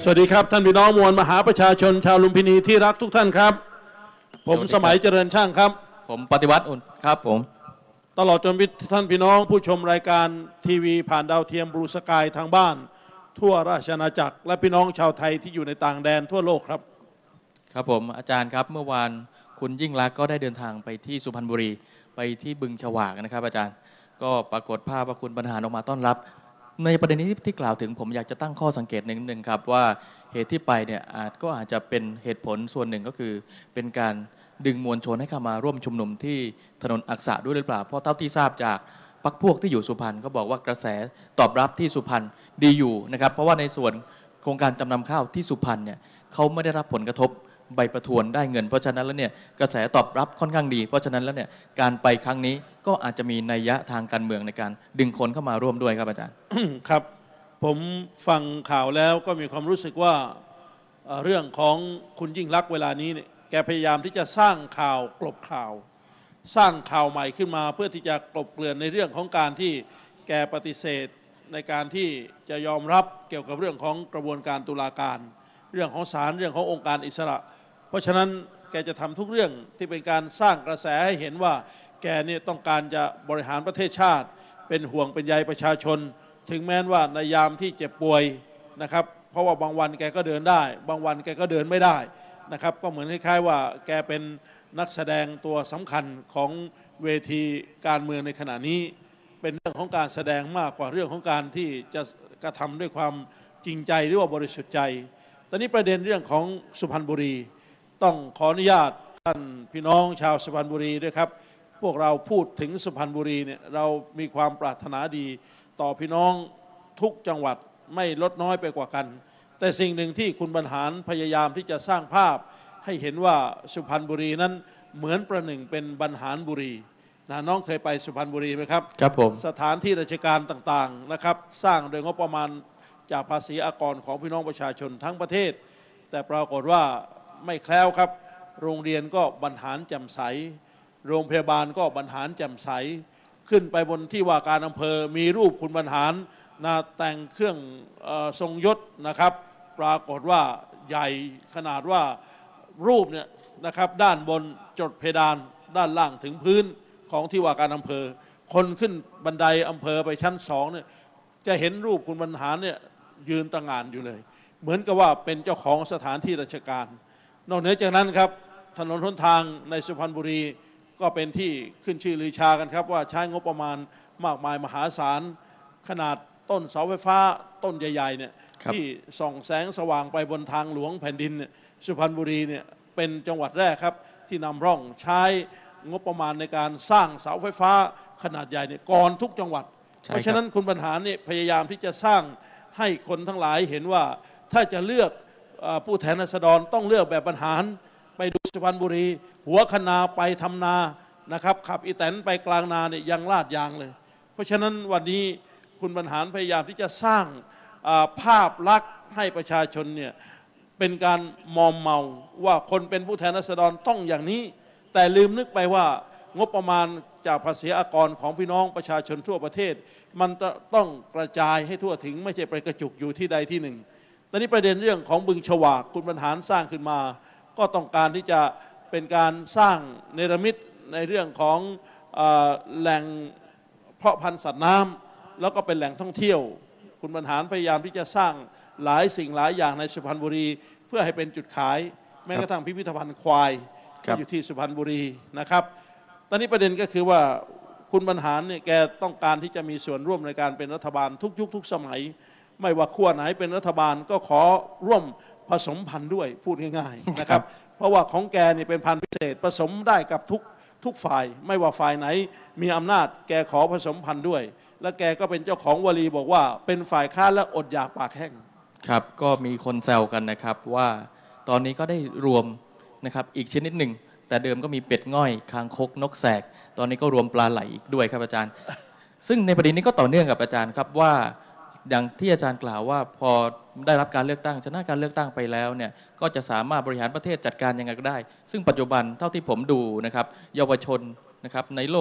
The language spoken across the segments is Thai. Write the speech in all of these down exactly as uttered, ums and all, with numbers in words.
สวัสดีครับท่านพี่น้องมวลมหาประชาชนชาวลุมพินีที่รักทุกท่านครับผมสมัยเจริญช่างครับผมปฏิวัติอุ่นครับผมตลอดจนท่านพี่น้องผู้ชมรายการทีวีผ่านดาวเทียมบลูสกายทางบ้านทั่วราชอาณาจักรและพี่น้องชาวไทยที่อยู่ในต่างแดนทั่วโลกครับครับผมอาจารย์ครับเมื่อวานคุณยิ่งลักษณ์ก็ได้เดินทางไปที่สุพรรณบุรีไปที่บึงฉวากนะครับอาจารย์ก็ปรากฏภาพว่าคุณบรรหารออกมาต้อนรับในประเด็นนี้ที่กล่าวถึงผมอยากจะตั้งข้อสังเกตหนึ่งหนึ่งครับว่าเหตุที่ไปเนี่ยอาจก็อาจจะเป็นเหตุผลส่วนหนึ่งก็คือเป็นการดึงมวลชนให้เข้ามาร่วมชุมนุมที่ถนนอักษะด้วยหรือเปล่าเพราะเท่าที่ทราบจากพรรคพวกที่อยู่สุพรรณก็บอกว่ากระแสตอบรับที่สุพรรณดีอยู่นะครับเพราะว่าในส่วนโครงการจำนำข้าวที่สุพรรณเนี่ยเขาไม่ได้รับผลกระทบใบประทวนได้เงินเพราะฉะนั้นแล้วเนี่ยกระแสตอบรับค่อนข้างดีเพราะฉะนั้นแล้วเนี่ยการไปครั้งนี้ก็อาจจะมีนัยยะทางการเมืองในการดึงคนเข้ามาร่วมด้วยครับอาจารย์ครับผมฟังข่าวแล้วก็มีความรู้สึกว่าเรื่องของคุณยิ่งลักษณ์เวลานี้เนี่ยแกพยายามที่จะสร้างข่าวกลบข่าวสร้างข่าวใหม่ขึ้นมาเพื่อที่จะกลบเกลื่อนในเรื่องของการที่แกปฏิเสธในการที่จะยอมรับเกี่ยวกับเรื่องของกระบวนการตุลาการเรื่องของศาลเรื่องขององค์การอิสระเพราะฉะนั้นแกจะทำทุกเรื่องที่เป็นการสร้างกระแสให้เห็นว่าแกเนี่ยต้องการจะบริหารประเทศชาติเป็นห่วงเป็นใยประชาชนถึงแม้ว่าในยามที่เจ็บป่วยนะครับเพราะว่าบางวันแกก็เดินได้บางวันแกก็เดินไม่ได้นะครับก็เหมือนคล้ายๆว่าแกเป็นนักแสดงตัวสำคัญของเวทีการเมืองในขณะนี้เป็นเรื่องของการแสดงมากกว่าเรื่องของการที่จะกระทำด้วยความจริงใจหรือว่าบริสุทธิ์ใจตอนนี้ประเด็นเรื่องของสุพรรณบุรีต้องขออนุญาตท่านพี่น้องชาวสุพรรณบุรีด้วยครับพวกเราพูดถึงสุพรรณบุรีเนี่ยเรามีความปรารถนาดีต่อพี่น้องทุกจังหวัดไม่ลดน้อยไปกว่ากันแต่สิ่งหนึ่งที่คุณบรรหารพยายามที่จะสร้างภาพให้เห็นว่าสุพรรณบุรีนั้นเหมือนประหนึ่งเป็นบรรหารบุรีนะน้องเคยไปสุพรรณบุรีไหมครับครับผมสถานที่ราชการต่างๆนะครับสร้างโดยงบประมาณจากภาษีอากรของพี่น้องประชาชนทั้งประเทศแต่ปรากฏว่าไม่แคล้วครับโรงเรียนก็บรรหารแจ่มใสโรงพยาบาลก็บรรหารแจ่มใสขึ้นไปบนที่ว่าการอำเภอมีรูปคุณบรรหารนะแต่งเครื่องทรงยศนะครับปรากฏว่าใหญ่ขนาดว่ารูปเนี่ยนะครับด้านบนจดเพดานด้านล่างถึงพื้นของที่ว่าการอำเภอคนขึ้นบันไดอำเภอไปชั้นสองเนี่ยจะเห็นรูปคุณบรรหารเนี่ยยืนตระหง่านอยู่เลยเหมือนกับว่าเป็นเจ้าของสถานที่ราชการนอกเหนือจากนั้นครับถนนหนทางในสุพรรณบุรีก็เป็นที่ขึ้นชื่อลือชากันครับว่าใช้งบประมาณมากมายมหาศาลขนาดต้นเสาไฟฟ้าต้นใหญ่ๆเนี่ยที่ส่องแสงสว่างไปบนทางหลวงแผ่นดินเนี่ยสุพรรณบุรีเนี่ยเป็นจังหวัดแรกครับที่นำร่องใช้งบประมาณในการสร้างเสาไฟฟ้าขนาดใหญ่เนี่ยก่อนทุกจังหวัดเพราะฉะนั้นคุณบรรหารเนี่ยพยายามที่จะสร้างให้คนทั้งหลายเห็นว่าถ้าจะเลือกผู้แทนราษฎรต้องเลือกแบบบรรหารไปดูสุพรรณบุรีหัวคณาไปทำนานะครับขับอีแตนไปกลางนาเนี่ยยังลาดยางเลยเพราะฉะนั้นวันนี้คุณบรรหารพยายามที่จะสร้างภาพลักษณ์ให้ประชาชนเนี่ยเป็นการมอมเมาว่าคนเป็นผู้แทนราษฎรต้องอย่างนี้แต่ลืมนึกไปว่างบประมาณจากภาษีอากรของพี่น้องประชาชนทั่วประเทศมันต้องกระจายให้ทั่วถึงไม่ใช่ไปกระจุกอยู่ที่ใดที่หนึ่งตอนนี้ประเด็นเรื่องของบึงฉวากคุณบรรหารสร้างขึ้นมาก็ต้องการที่จะเป็นการสร้างเนรมิตในเรื่องของแหล่งเพาะพันธุ์สัตว์น้ำแล้วก็เป็นแหล่งท่องเที่ยวคุณบรรหารพยายามที่จะสร้างหลายสิ่งหลายอย่างในสุพรรณบุรีเพื่อให้เป็นจุดขายแม้กระทั่งพิพิธภัณฑ์ควายอยู่ที่สุพรรณบุรีนะครับตอนนี้ประเด็นก็คือว่าคุณบรรหารเนี่ยแกต้องการที่จะมีส่วนร่วมในการเป็นรัฐบาลทุกยุคทุกสมัยไม่ว่าขั้วไหนเป็นรัฐบาลก็ขอร่วมผสมพันธุ์ด้วยพูดง่ายๆนะครับเพราะว่าของแกนี่เป็นพันธุ์พิเศษผสมได้กับทุกทุกฝ่ายไม่ว่าฝ่ายไหนมีอำนาจแกขอผสมพันธุ์ด้วยและแกก็เป็นเจ้าของวลีบอกว่าเป็นฝ่ายค้านและอดอยากปากแห้งครับก็มีคนแซวกันนะครับว่าตอนนี้ก็ได้รวมนะครับอีกชนิดหนึ่งแต่เดิมก็มีเป็ดง่อยคางคกนกแสกตอนนี้ก็รวมปลาไหลอีกด้วยครับอาจารย์ซึ่งในประเด็นนี้ก็ต่อเนื่องกับอาจารย์ครับว่าอย่างที่อาจารย์กล่าวว่าพอได้รับการเลือกตั้งชนะการเลือกตั้งไปแล้วเนี่ยก็จะสามารถบริหารประเทศจัดการยังไงก็ได้ซึ่งปัจจุบันเท่าที่ผมดูนะครับเยาวชนนะครับในโลก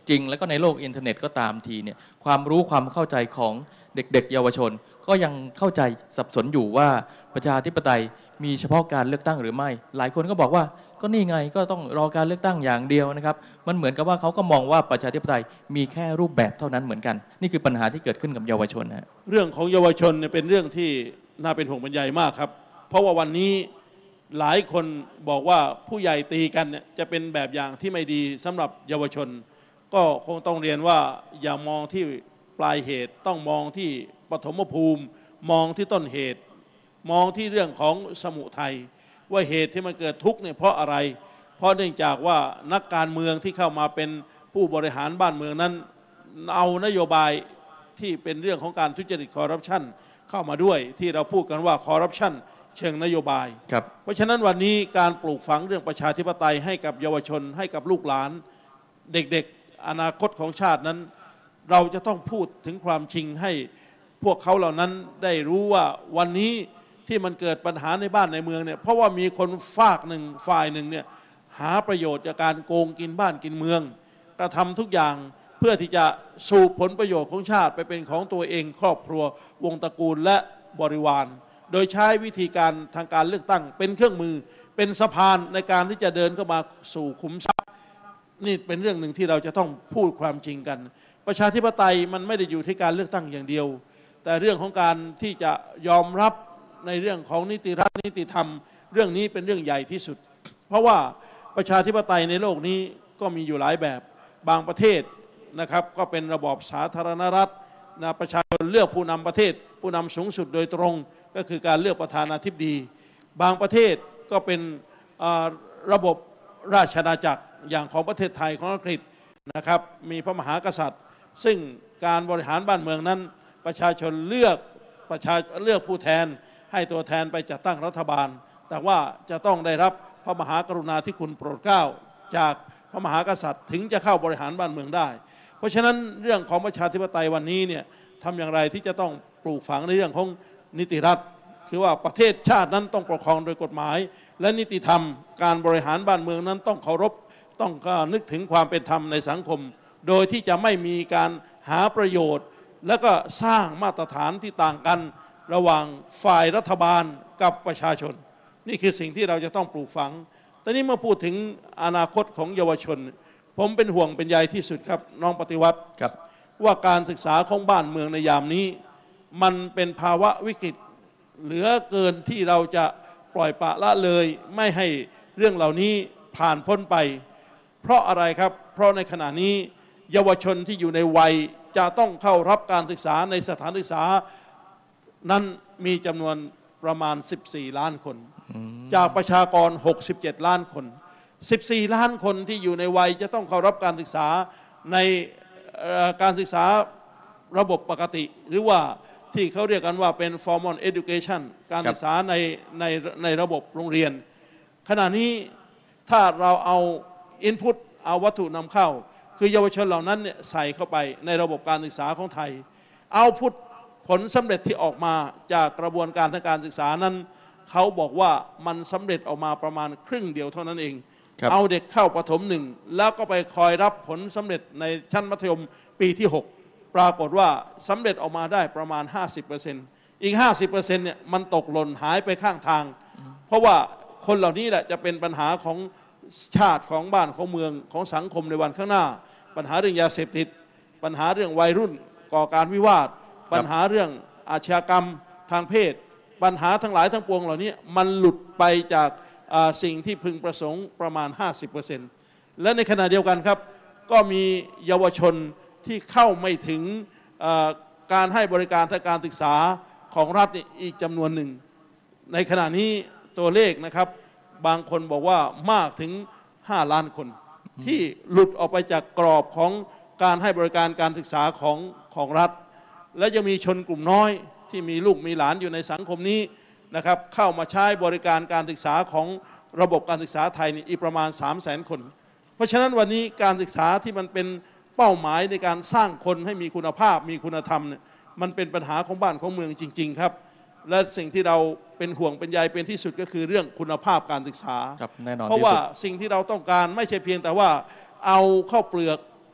จริงแล้วก็ในโลกอินเทอร์เน็ตก็ตามทีเนี่ยความรู้ความเข้าใจของเด็กๆ เยาวชน ก็ยังเข้าใจสับสนอยู่ว่าประชาธิปไตยมีเฉพาะการเลือกตั้งหรือไม่หลายคนก็บอกว่าก็นี่ไงก็ต้องรอการเลือกตั้งอย่างเดียวนะครับมันเหมือนกับว่าเขาก็มองว่าประชาธิปไตยมีแค่รูปแบบเท่านั้นเหมือนกันนี่คือปัญหาที่เกิดขึ้นกับเยาวชนนะเรื่องของเยาวชนเนี่ยเป็นเรื่องที่น่าเป็นห่วงเป็นใยมากครับเพราะว่าวันนี้หลายคนบอกว่าผู้ใหญ่ตีกันเนี่ยจะเป็นแบบอย่างที่ไม่ดีสำหรับเยาวชนก็คงต้องเรียนว่าอย่ามองที่ปลายเหตุต้องมองที่ปฐมภูมิมองที่ต้นเหตุมองที่เรื่องของสมุทัยว่าเหตุที่มันเกิดทุกข์เนี่ยเพราะอะไรเพราะเนื่องจากว่านักการเมืองที่เข้ามาเป็นผู้บริหารบ้านเมืองนั้นเอานโยบายที่เป็นเรื่องของการทุจริตคอร์รัปชันเข้ามาด้วยที่เราพูดกันว่าคอร์รัปชันเชิงนโยบายเพราะฉะนั้นวันนี้การปลูกฝังเรื่องประชาธิปไตยให้กับเยาวชนให้กับลูกหลานเด็กๆอนาคตของชาตินั้นเราจะต้องพูดถึงความจริงให้พวกเขาเหล่านั้นได้รู้ว่าวันนี้ที่มันเกิดปัญหาในบ้านในเมืองเนี่ยเพราะว่ามีคนฝากหนึ่งฝ่ายหนึ่งเนี่ยหาประโยชน์จากการโกงกินบ้านกินเมืองกระทำทุกอย่างเพื่อที่จะสูบผลประโยชน์ของชาติไปเป็นของตัวเองครอบครัววงตระกูลและบริวารโดยใช้วิธีการทางการเลือกตั้งเป็นเครื่องมือเป็นสะพานในการที่จะเดินเข้ามาสู่ขุมทรัพย์นี่เป็นเรื่องหนึ่งที่เราจะต้องพูดความจริงกันประชาธิปไตยมันไม่ได้อยู่ที่การเลือกตั้งอย่างเดียวแต่เรื่องของการที่จะยอมรับในเรื่องของนิติรัฐนิติธรรมเรื่องนี้เป็นเรื่องใหญ่ที่สุดเพราะว่าประชาธิปไตยในโลกนี้ก็มีอยู่หลายแบบบางประเทศนะครับก็เป็นระบอบสาธารณรัฐนะประชาชนเลือกผู้นำประเทศผู้นำสูงสุดโดยตรงก็คือการเลือกประธานาธิบดีบางประเทศก็เป็นระบบราชอาณาจักรอย่างของประเทศไทยของอังกฤษนะครับมีพระมหากษัตริย์ซึ่งการบริหารบ้านเมืองนั้นประชาชนเลือกประชาเลือกผู้แทนให้ตัวแทนไปจัดตั้งรัฐบาลแต่ว่าจะต้องได้รับพระมหากรุณาธิคุณโปรดเกล้าจากพระมหากษัตริย์ถึงจะเข้าบริหารบ้านเมืองได้เพราะฉะนั้นเรื่องของประชาธิปไตยวันนี้เนี่ยทำอย่างไรที่จะต้องปลูกฝังในเรื่องของนิติรัฐคือว่าประเทศชาตินั้นต้องปกครองโดยกฎหมายและนิติธรรมการบริหารบ้านเมืองนั้นต้องเคารพต้องนึกถึงความเป็นธรรมในสังคมโดยที่จะไม่มีการหาประโยชน์แล้วก็สร้างมาตรฐานที่ต่างกันระหว่างฝ่ายรัฐบาลกับประชาชนนี่คือสิ่งที่เราจะต้องปลูกฝังแต่นี้เมื่อพูดถึงอนาคตของเยาวชนผมเป็นห่วงเป็นใยที่สุดครับน้องปฏิวัติว่าการศึกษาของบ้านเมืองในยามนี้มันเป็นภาวะวิกฤตเหลือเกินที่เราจะปล่อยปละละเลยไม่ให้เรื่องเหล่านี้ผ่านพ้นไปเพราะอะไรครับเพราะในขณะนี้เยาวชนที่อยู่ในวัยจะต้องเข้ารับการศึกษาในสถานศึกษานั้นมีจำนวนประมาณสิบสี่ล้านคนจากประชากรหกสิบเจ็ดล้านคนสิบสี่ล้านคนที่อยู่ในวัยจะต้องเข้ารับการศึกษาในการศึกษาระบบปกติหรือว่าที่เขาเรียกกันว่าเป็น formal education การศึกษาในในในระบบโรงเรียนขณะนี้ถ้าเราเอา input เอาวัตถุนำเข้าคือเยาวชนเหล่านั้นเนี่ยใส่เข้าไปในระบบการศึกษาของไทยเอาพุทผลสำเร็จที่ออกมาจากกระบวนการทางการศึกษานั้นเขาบอกว่ามันสำเร็จออกมาประมาณครึ่งเดียวเท่านั้นเองเอาเด็กเข้าประถมหนึ่งแล้วก็ไปคอยรับผลสำเร็จในชั้นมัธยมปีที่หกปรากฏว่าสำเร็จออกมาได้ประมาณ ห้าสิบเปอร์เซ็นต์ อีก ห้าสิบเปอร์เซ็นต์ เนี่ยมันตกหล่นหายไปข้างทางเพราะว่าคนเหล่านี้แหละจะเป็นปัญหาของชาติของบ้านของเมืองของสังคมในวันข้างหน้าปัญหาเรื่องยาเสพติดปัญหาเรื่องวัยรุ่นก่อการวิวาทปัญหาเรื่องอาชญากรรมทางเพศปัญหาทั้งหลายทั้งปวงเหล่านี้มันหลุดไปจากสิ่งที่พึงประสงค์ประมาณ ห้าสิบเปอร์เซ็นต์ และในขณะเดียวกันครับก็มีเยาวชนที่เข้าไม่ถึงการให้บริการทางการศึกษาของรัฐอีกจำนวนหนึ่งในขณะนี้ตัวเลขนะครับบางคนบอกว่ามากถึงห้าล้านคนที่หลุดออกไปจากกรอบของการให้บริการการศึกษาของของรัฐและยังมีชนกลุ่มน้อยที่มีลูกมีหลานอยู่ในสังคมนี้นะครับเข้ามาใช้บริการการศึกษาของระบบการศึกษาไทยนี่อีกประมาณ สามแสน คนเพราะฉะนั้นวันนี้การศึกษาที่มันเป็นเป้าหมายในการสร้างคนให้มีคุณภาพมีคุณธรรมเนี่ยมันเป็นปัญหาของบ้านของเมืองจริงๆครับและสิ่งที่เราเป็นห่วงเป็นใยเป็นที่สุดก็คือเรื่องคุณภาพการศึกษาเพราะว่าสิ่งที่เราต้องการไม่ใช่เพียงแต่ว่าเอาข้าวเปลือก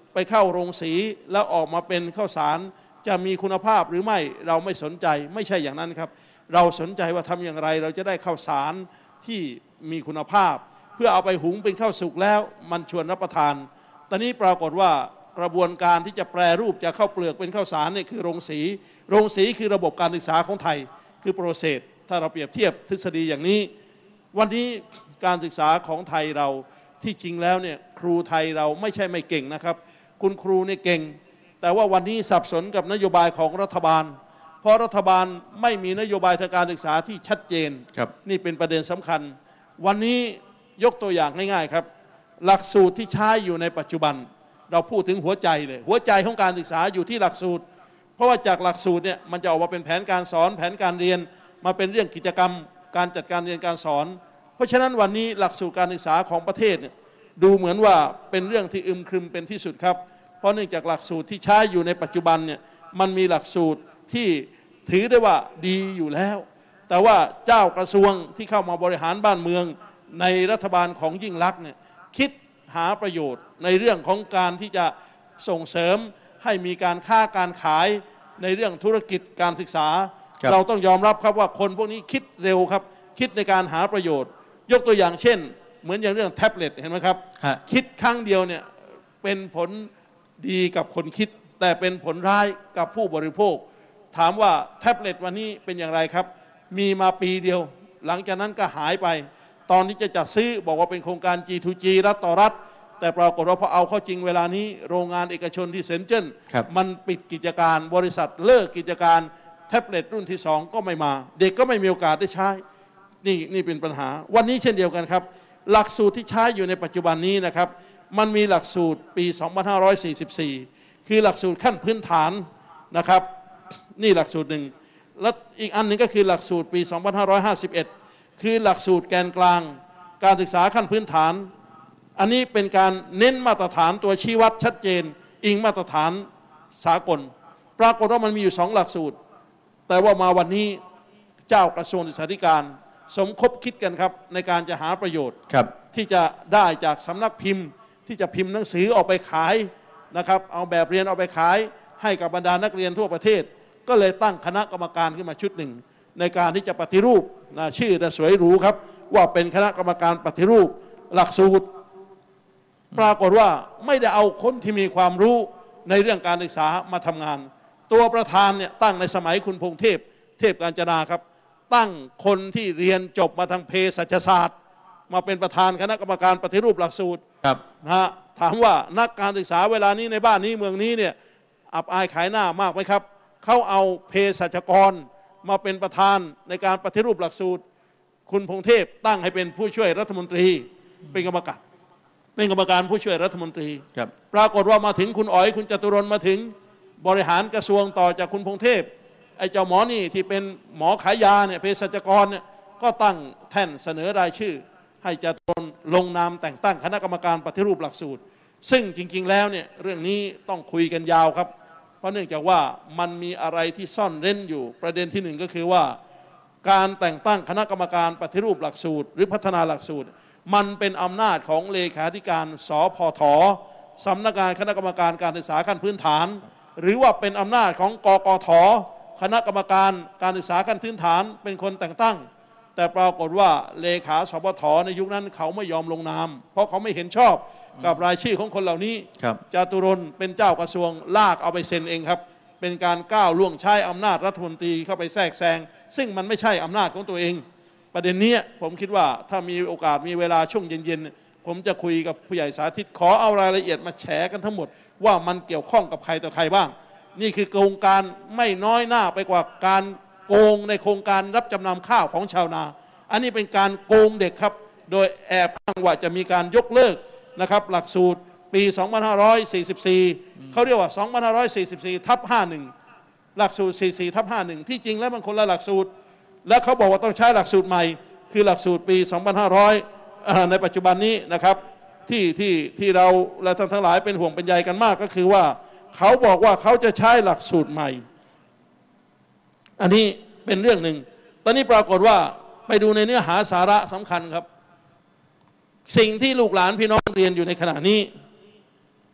ไปเข้าโรงสีแล้วออกมาเป็นข้าวสารจะมีคุณภาพหรือไม่เราไม่สนใจไม่ใช่อย่างนั้นครับเราสนใจว่าทำอย่างไรเราจะได้ข้าวสารที่มีคุณภาพเพื่อเอาไปหุงเป็นข้าวสุกแล้วมันชวนรับประทานตอนนี้ปรากฏว่ากระบวนการที่จะแปรรูปจากข้าวเปลือกเป็นข้าวสารเนี่ยคือโรงสีโรงสีคือระบบการศึกษาของไทยคือโปรเซสถ้าเราเปรียบเทียบทฤษฎีอย่างนี้วันนี้การศึกษาของไทยเราที่จริงแล้วเนี่ยครูไทยเราไม่ใช่ไม่เก่งนะครับคุณครูเนี่ยเก่งแต่ว่าวันนี้สับสนกับนโยบายของรัฐบาลเพราะรัฐบาลไม่มีนโยบายทางการศึกษาที่ชัดเจนนี่เป็นประเด็นสำคัญวันนี้ยกตัวอย่างง่ายๆครับหลักสูตรที่ใช้อยู่ในปัจจุบันเราพูดถึงหัวใจเลยหัวใจของการศึกษาอยู่ที่หลักสูตรเพราะว่าจากหลักสูตรเนี่ยมันจะออกมาเป็นแผนการสอนแผนการเรียนมาเป็นเรื่องกิจกรรมการจัดการเรียนการสอนเพราะฉะนั้นวันนี้หลักสูตรการศึกษาของประเทศเนี่ยดูเหมือนว่าเป็นเรื่องที่อึมครึมเป็นที่สุดครับเพราะเนื่องจากหลักสูตรที่ใช้อยู่ในปัจจุบันเนี่ยมันมีหลักสูตรที่ถือได้ว่าดีอยู่แล้วแต่ว่าเจ้ากระทรวงที่เข้ามาบริหารบ้านเมืองในรัฐบาลของยิ่งลักษณ์เนี่ยคิดหาประโยชน์ในเรื่องของการที่จะส่งเสริมให้มีการค้าการขายในเรื่องธุรกิจการศึกษาเราต้องยอมรับครับว่าคนพวกนี้คิดเร็วครับคิดในการหาประโยชน์ยกตัวอย่างเช่นเหมือนอย่างเรื่องแท็บเล็ตเห็นไหมครับคิดครั้งเดียวเนี่ยเป็นผลดีกับคนคิดแต่เป็นผลร้ายกับผู้บริโภคถามว่าแท็บเล็ตวันนี้เป็นอย่างไรครับมีมาปีเดียวหลังจากนั้นก็หายไปตอนที่จะจัดซื้อบอกว่าเป็นโครงการ จี ทู จี รัฐต่อรัฐแต่ปรากฏว่าพอเอาเข้าจริงเวลานี้โรงงานเอกชนที่เซนเจิ้นมันปิดกิจการบริษัทเลิกกิจการแท็บเล็ตรุ่นที่สองก็ไม่มาเด็กก็ไม่มีโอกาสได้ใช้นี่นี่เป็นปัญหาวันนี้เช่นเดียวกันครับหลักสูตรที่ใช้อยู่ในปัจจุบันนี้นะครับมันมีหลักสูตรปี สองพันห้าร้อยสี่สิบสี่ คือหลักสูตรขั้นพื้นฐานนะครับนี่หลักสูตรหนึ่งและอีกอันหนึ่งก็คือหลักสูตรปี สองพันห้าร้อยห้าสิบเอ็ด คือหลักสูตรแกนกลางการศึกษาขั้นพื้นฐานอันนี้เป็นการเน้นมาตรฐานตัวชี้วัดชัดเจนอิงมาตรฐานสากลปรากฏว่ามันมีอยู่สองหลักสูตรแต่ว่ามาวันนี้เจ้ากระทรวงศึกษาธิการสมคบคิดกันครับในการจะหาประโยชน์ที่จะได้จากสำนักพิมพ์ที่จะพิมพ์หนังสือออกไปขายนะครับเอาแบบเรียนออกไปขายให้กับบรรดานักเรียนทั่วประเทศก็เลยตั้งคณะกรรมการขึ้นมาชุดหนึ่งในการที่จะปฏิรูปนะชื่อแต่สวยหรูครับว่าเป็นคณะกรรมการปฏิรูปหลักสูตรปรากฏว่าไม่ได้เอาคนที่มีความรู้ในเรื่องการศึกษามาทำงานตัวประธานเนี่ยตั้งในสมัยคุณพงษ์เทพเทพกาญจนาครับตั้งคนที่เรียนจบมาทางเภสัชศาสตร์มาเป็นประธานคณะกรรมการปฏิรูปหลักสูตรนะฮะถามว่านักการศึกษาเวลานี้ในบ้านนี้เมืองนี้เนี่ยอับอายขายหน้ามากไหมครับเขาเอาเภสัชกรมาเป็นประธานในการปฏิรูปหลักสูตรคุณพงษ์เทพตั้งให้เป็นผู้ช่วยรัฐมนตรีเป็นกรรมการเป็นกรรมการผู้ช่วยรัฐมนตรีปรากฏว่ามาถึงคุณอ๋อยคุณจตุรนต์มาถึงบริหารกระทรวงต่อจากคุณพงษ์เทพไอ้เจ้าหมอนี่ที่เป็นหมอขายยาเนี่ยเภสัชกรเนี่ยก็ตั้งแท่นเสนอรายชื่อให้จตุรนต์ลงนามแต่งตั้งคณะกรรมการปฏิรูปหลักสูตรซึ่งจริงๆแล้วเนี่ยเรื่องนี้ต้องคุยกันยาวครับเพราะเนื่องจากว่ามันมีอะไรที่ซ่อนเร้นอยู่ประเด็นที่หนึ่งก็คือว่าการแต่งตั้งคณะกรรมการปฏิรูปหลักสูตรหรือพัฒนาหลักสูตรมันเป็นอำนาจของเลขาธิการสพทสำนักงานคณะกรรมการการศึกษาขั้นพื้นฐานหรือว่าเป็นอำนาจของกกทคณะกรรมการการศึกษาขั้นพื้นฐานเป็นคนแต่งตั้งแต่ปรากฏว่าเลขาสพทในยุคนั้นเขาไม่ยอมลงนามเพราะเขาไม่เห็นชอบกับรายชื่อของคนเหล่านี้จตุรนต์เป็นเจ้ากระทรวงลากเอาไปเซ็นเองครับเป็นการก้าวล่วงใช้อำนาจรัฐมนตรีเข้าไปแทรกแซงซึ่งมันไม่ใช่อำนาจของตัวเองประเด็นนี้ผมคิดว่าถ้ามีโอกาสมีเวลาช่วงเย็นๆผมจะคุยกับผู้ใหญ่สาธิตขอเอารายละเอียดมาแฉกันทั้งหมดว่ามันเกี่ยวข้องกับใครต่อใครบ้างนี่คือโครงการไม่น้อยหน้าไปกว่าการโกงในโครงการรับจำนำข้าวของชาวนาอันนี้เป็นการโกงเด็กครับโดยแอบอ้างว่าจะมีการยกเลิกนะครับหลักสูตรปี สองพันห้าร้อยสี่สิบสี่ เขาเรียกว่า สองพันห้าร้อยสี่สิบสี่ทับห้าสิบเอ็ด หลักสูตร สี่สิบสี่ทับห้าสิบเอ็ด ที่จริงแล้วมันคนละหลักสูตรและเขาบอกว่าต้องใช้หลักสูตรใหม่คือหลักสูตรปี สองพันห้าร้อย ในปัจจุบันนี้นะครับที่ที่ที่เราและท่านทั้งหลายเป็นห่วงเป็นใยกันมากก็คือว่าเขาบอกว่าเขาจะใช้หลักสูตรใหม่อันนี้เป็นเรื่องหนึ่งตอนนี้ปรากฏว่าไปดูในเนื้อหาสาระสำคัญครับสิ่งที่ลูกหลานพี่น้องเรียนอยู่ในขณะนี้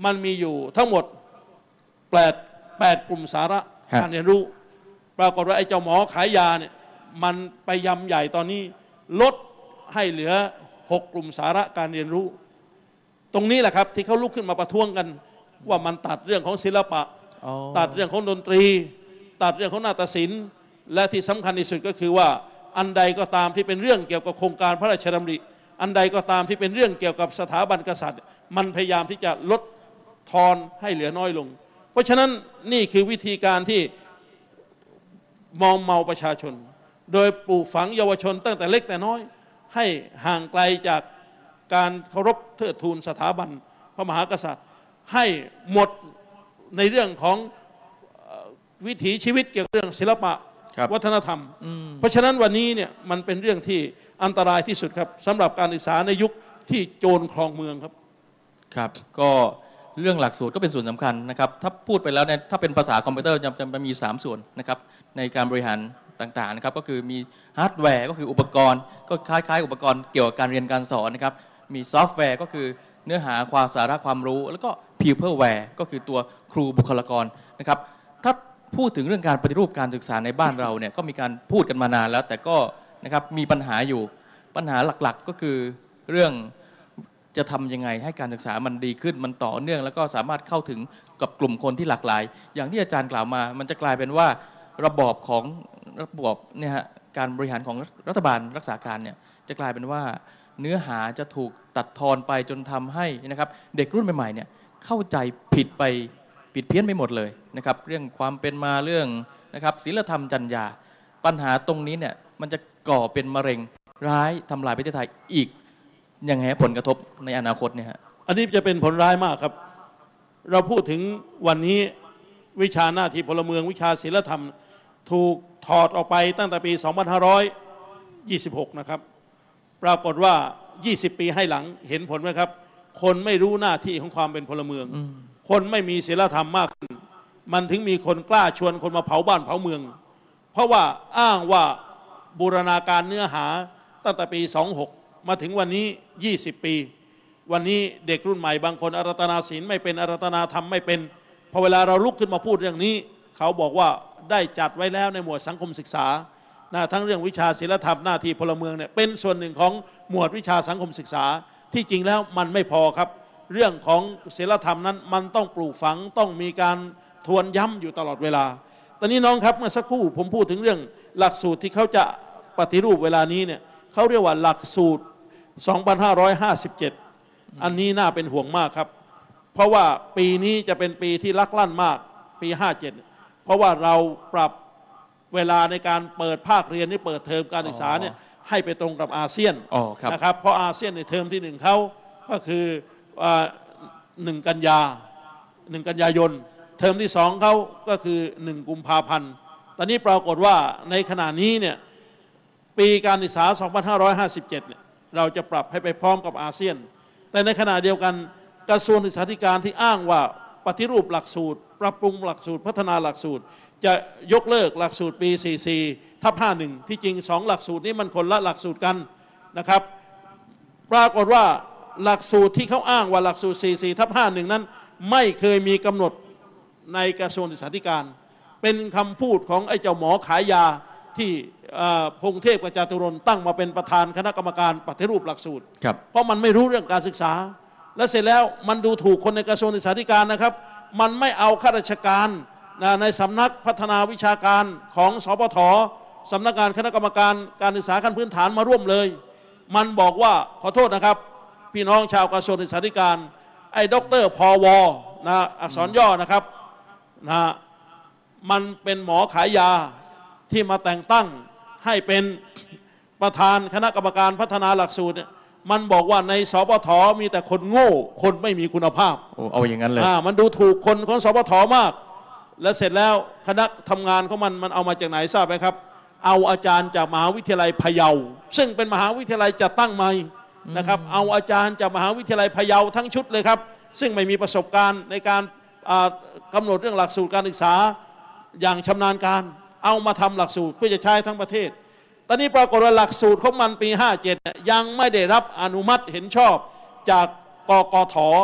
มันมีอยู่ทั้งหมดแปดแปดกลุ่มสาระการเรียนรู้ปรากฏว่าไอ้เจ้าหมอขายยาเนี่ยมันไปยำใหญ่ตอนนี้ลดให้เหลือหกกลุ่มสาระการเรียนรู้ตรงนี้แหละครับที่เขาลุกขึ้นมาประท้วงกันว่ามันตัดเรื่องของศิลปะตัดเรื่องของดนตรีตัดเรื่องของนาฏศิลป์และที่สำคัญที่สุดก็คือว่าอันใดก็ตามที่เป็นเรื่องเกี่ยวกับโครงการพระราชดำริอันใดก็ตามที่เป็นเรื่องเกี่ยวกับสถาบันกษัตริย์มันพยายามที่จะลดทอนให้เหลือน้อยลงเพราะฉะนั้นนี่คือวิธีการที่มอมเมาประชาชนโดยปลูกฝังเยาวชนตั้งแต่เล็กแต่น้อยให้ห่างไกลจากการเคารพเทิดทูนสถาบันพระมหากษัตริย์ให้หมดในเรื่องของวิถีชีวิตเกี่ยวกับเรื่องศิลปะวัฒนธรรมเพราะฉะนั้นวันนี้เนี่ยมันเป็นเรื่องที่อันตรายที่สุดครับสำหรับการศึกษาในยุคที่โจรครองเมืองครับครับก็เรื่องหลักสูตรก็เป็นส่วนสำคัญนะครับถ้าพูดไปแล้วเนี่ยถ้าเป็นภาษาคอมพิวเตอร์จะจะมีสามส่วนนะครับในการบริหารต่างๆนะครับก็คือมีฮาร์ดแวร์ก็คืออุปกรณ์ก็คล้ายๆอุปกรณ์เกี่ยวกับการเรียนการสอนนะครับมีซอฟต์แวร์ก็คือเนื้อหาความสาระความรู้แล้วก็ Peopleware ก็คือตัวครูบุคลากรนะครับถ้าพูดถึงเรื่องการปฏิรูปการศึกษาในบ้านเราเนี่ยก็มีการพูดกันมานานแล้วแต่ก็นะครับมีปัญหาอยู่ปัญหาหลักๆก็คือเรื่องจะทำยังไงให้การศึกษามันดีขึ้นมันต่อเนื่องแล้วก็สามารถเข้าถึงกับกลุ่มคนที่หลากหลายอย่างที่อาจารย์กล่าวมามันจะกลายเป็นว่าระบอบของระบอบเนี่ยฮะการบริหารของรัฐบาลรักษาการเนี่ยจะกลายเป็นว่าเนื้อหาจะถูกตัดทอนไปจนทำให้นะครับเด็กรุ่นใหม่ๆเนี่ยเข้าใจผิดไปผิดเพี้ยนไปหมดเลยนะครับเรื่องความเป็นมาเรื่องนะครับศีลธรรมจรรยาปัญหาตรงนี้เนี่ยมันจะก่อเป็นมะเร็งร้ายทำลายประเทศไทยอีกยังไงผลกระทบในอนาคตเนี่ยฮะอันนี้จะเป็นผลร้ายมากครับเราพูดถึงวันนี้วิชาหน้าที่พลเมืองวิชาศีลธรรมถูกถอดออกไปตั้งแต่ปี สองพันห้าร้อยยี่สิบหก นะครับปรากฏว่ายี่สิบปีให้หลังเห็นผลไหมครับคนไม่รู้หน้าที่ของความเป็นพลเมืองคนไม่มีศีลธรรมมากขึ้นมันถึงมีคนกล้าชวนคนมาเผาบ้านเผาเมืองเพราะว่าอ้างว่าบูรณาการเนื้อหาตั้งแต่ปีสองพันหกมาถึงวันนี้ยี่สิบปีวันนี้เด็กรุ่นใหม่บางคนอารัตนาศีลไม่เป็นอารัตนาธรรมไม่เป็นพอเวลาเราลุกขึ้นมาพูดเรื่องนี้เขาบอกว่าได้จัดไว้แล้วในหมวดสังคมศึกษานะทั้งเรื่องวิชาศีลธรรมหน้าที่พลเมืองเนี่ยเป็นส่วนหนึ่งของหมวดวิชาสังคมศึกษาที่จริงแล้วมันไม่พอครับเรื่องของศีลธรรมนั้นมันต้องปลูกฝังต้องมีการทวนย้ำอยู่ตลอดเวลาตอนนี้น้องครับเมื่อสักครู่ผมพูดถึงเรื่องหลักสูตรที่เขาจะปฏิรูปเวลานี้เนี่ยเขาเรียกว่าหลักสูตรสองพันห้าร้อยห้าสิบเจ็ด อันนี้น่าเป็นห่วงมากครับเพราะว่าปีนี้จะเป็นปีที่ลักลั่นมากปีห้าสิบเจ็ดเพราะว่าเราปรับเวลาในการเปิดภาคเรียนที่เปิดเทอมการศึกษาเนี่ยให้ไปตรงกับอาเซียนนะครับเพราะอาเซียนในเทอมที่หนึ่งเขาก็คือหนึ่งกันยาหนึ่งกันยายนเทอมที่สองเขาก็คือหนึ่งกุมภาพันธ์ตอนนี้ปรากฏว่าในขณะนี้เนี่ยปีการศึกษาสองพันห้าร้อยห้าสิบเจ็ดเนี่ยเราจะปรับให้ไปพร้อมกับอาเซียนแต่ในขณะเดียวกันกระทรวงศึกษาธิการที่อ้างว่าปฏิรูปหลักสูตรปรับปรุงหลักสูตรพัฒนาหลักสูตรจะยกเลิกหลักสูตรปี สี่สิบสี่ ทับ ห้าสิบเอ็ด ที่จริงสองหลักสูตรนี้มันคนละหลักสูตรกันนะครับปรากฏว่าหลักสูตรที่เขาอ้างว่าหลักสูตร สี่สิบสี่ ทับ ห้าสิบเอ็ด นั้นไม่เคยมีกำหนดในกระทรวงศึกษาธิการเป็นคำพูดของไอ้เจ้าหมอขายยาที่พงเทพกับจาตุรนต์ตั้งมาเป็นประธานคณะกรรมการปฏิรูปหลักสูตรเพราะมันไม่รู้เรื่องการศึกษาและเสร็จแล้วมันดูถูกคนในกระทรวงศึกษาธิการนะครับมันไม่เอาข้าราชการในสำนักพัฒนาวิชาการของสปท.สำนักงานคณะกรรมการการศึกษาขั้นพื้นฐานมาร่วมเลยมันบอกว่าขอโทษนะครับพี่น้องชาวกระทรวงศึกษาธิการไอ้ด็อกเตอร์พวนะอักษรย่อนะครับนะมันเป็นหมอขายยาที่มาแต่งตั้งให้เป็นประธานคณะกรรมการพัฒนาหลักสูตรเนี่ยมันบอกว่าในสปท.มีแต่คนโง่คนไม่มีคุณภาพโอ้เอาอย่างนั้นเลยมันดูถูกคนของสปท.มากและเสร็จแล้วคณะทำงานของมันมันเอามาจากไหนทราบไหมครับเอาอาจารย์จากมหาวิทยาลัยพะเยาซึ่งเป็นมหาวิทยาลัยจัดตั้งใหม่นะครับเอาอาจารย์จากมหาวิทยาลัยพะเยาทั้งชุดเลยครับซึ่งไม่มีประสบการณ์ในการกำหนดเรื่องหลักสูตรการศึกษาอย่างชำนาญการเอามาทำหลักสูตรเพื่อจะใช้ทั้งประเทศตอนนี้ปรากฏว่าหลักสูตรของมันปีห้าสิบเจ็ดยังไม่ได้รับอนุมัติเห็นชอบจากกกท.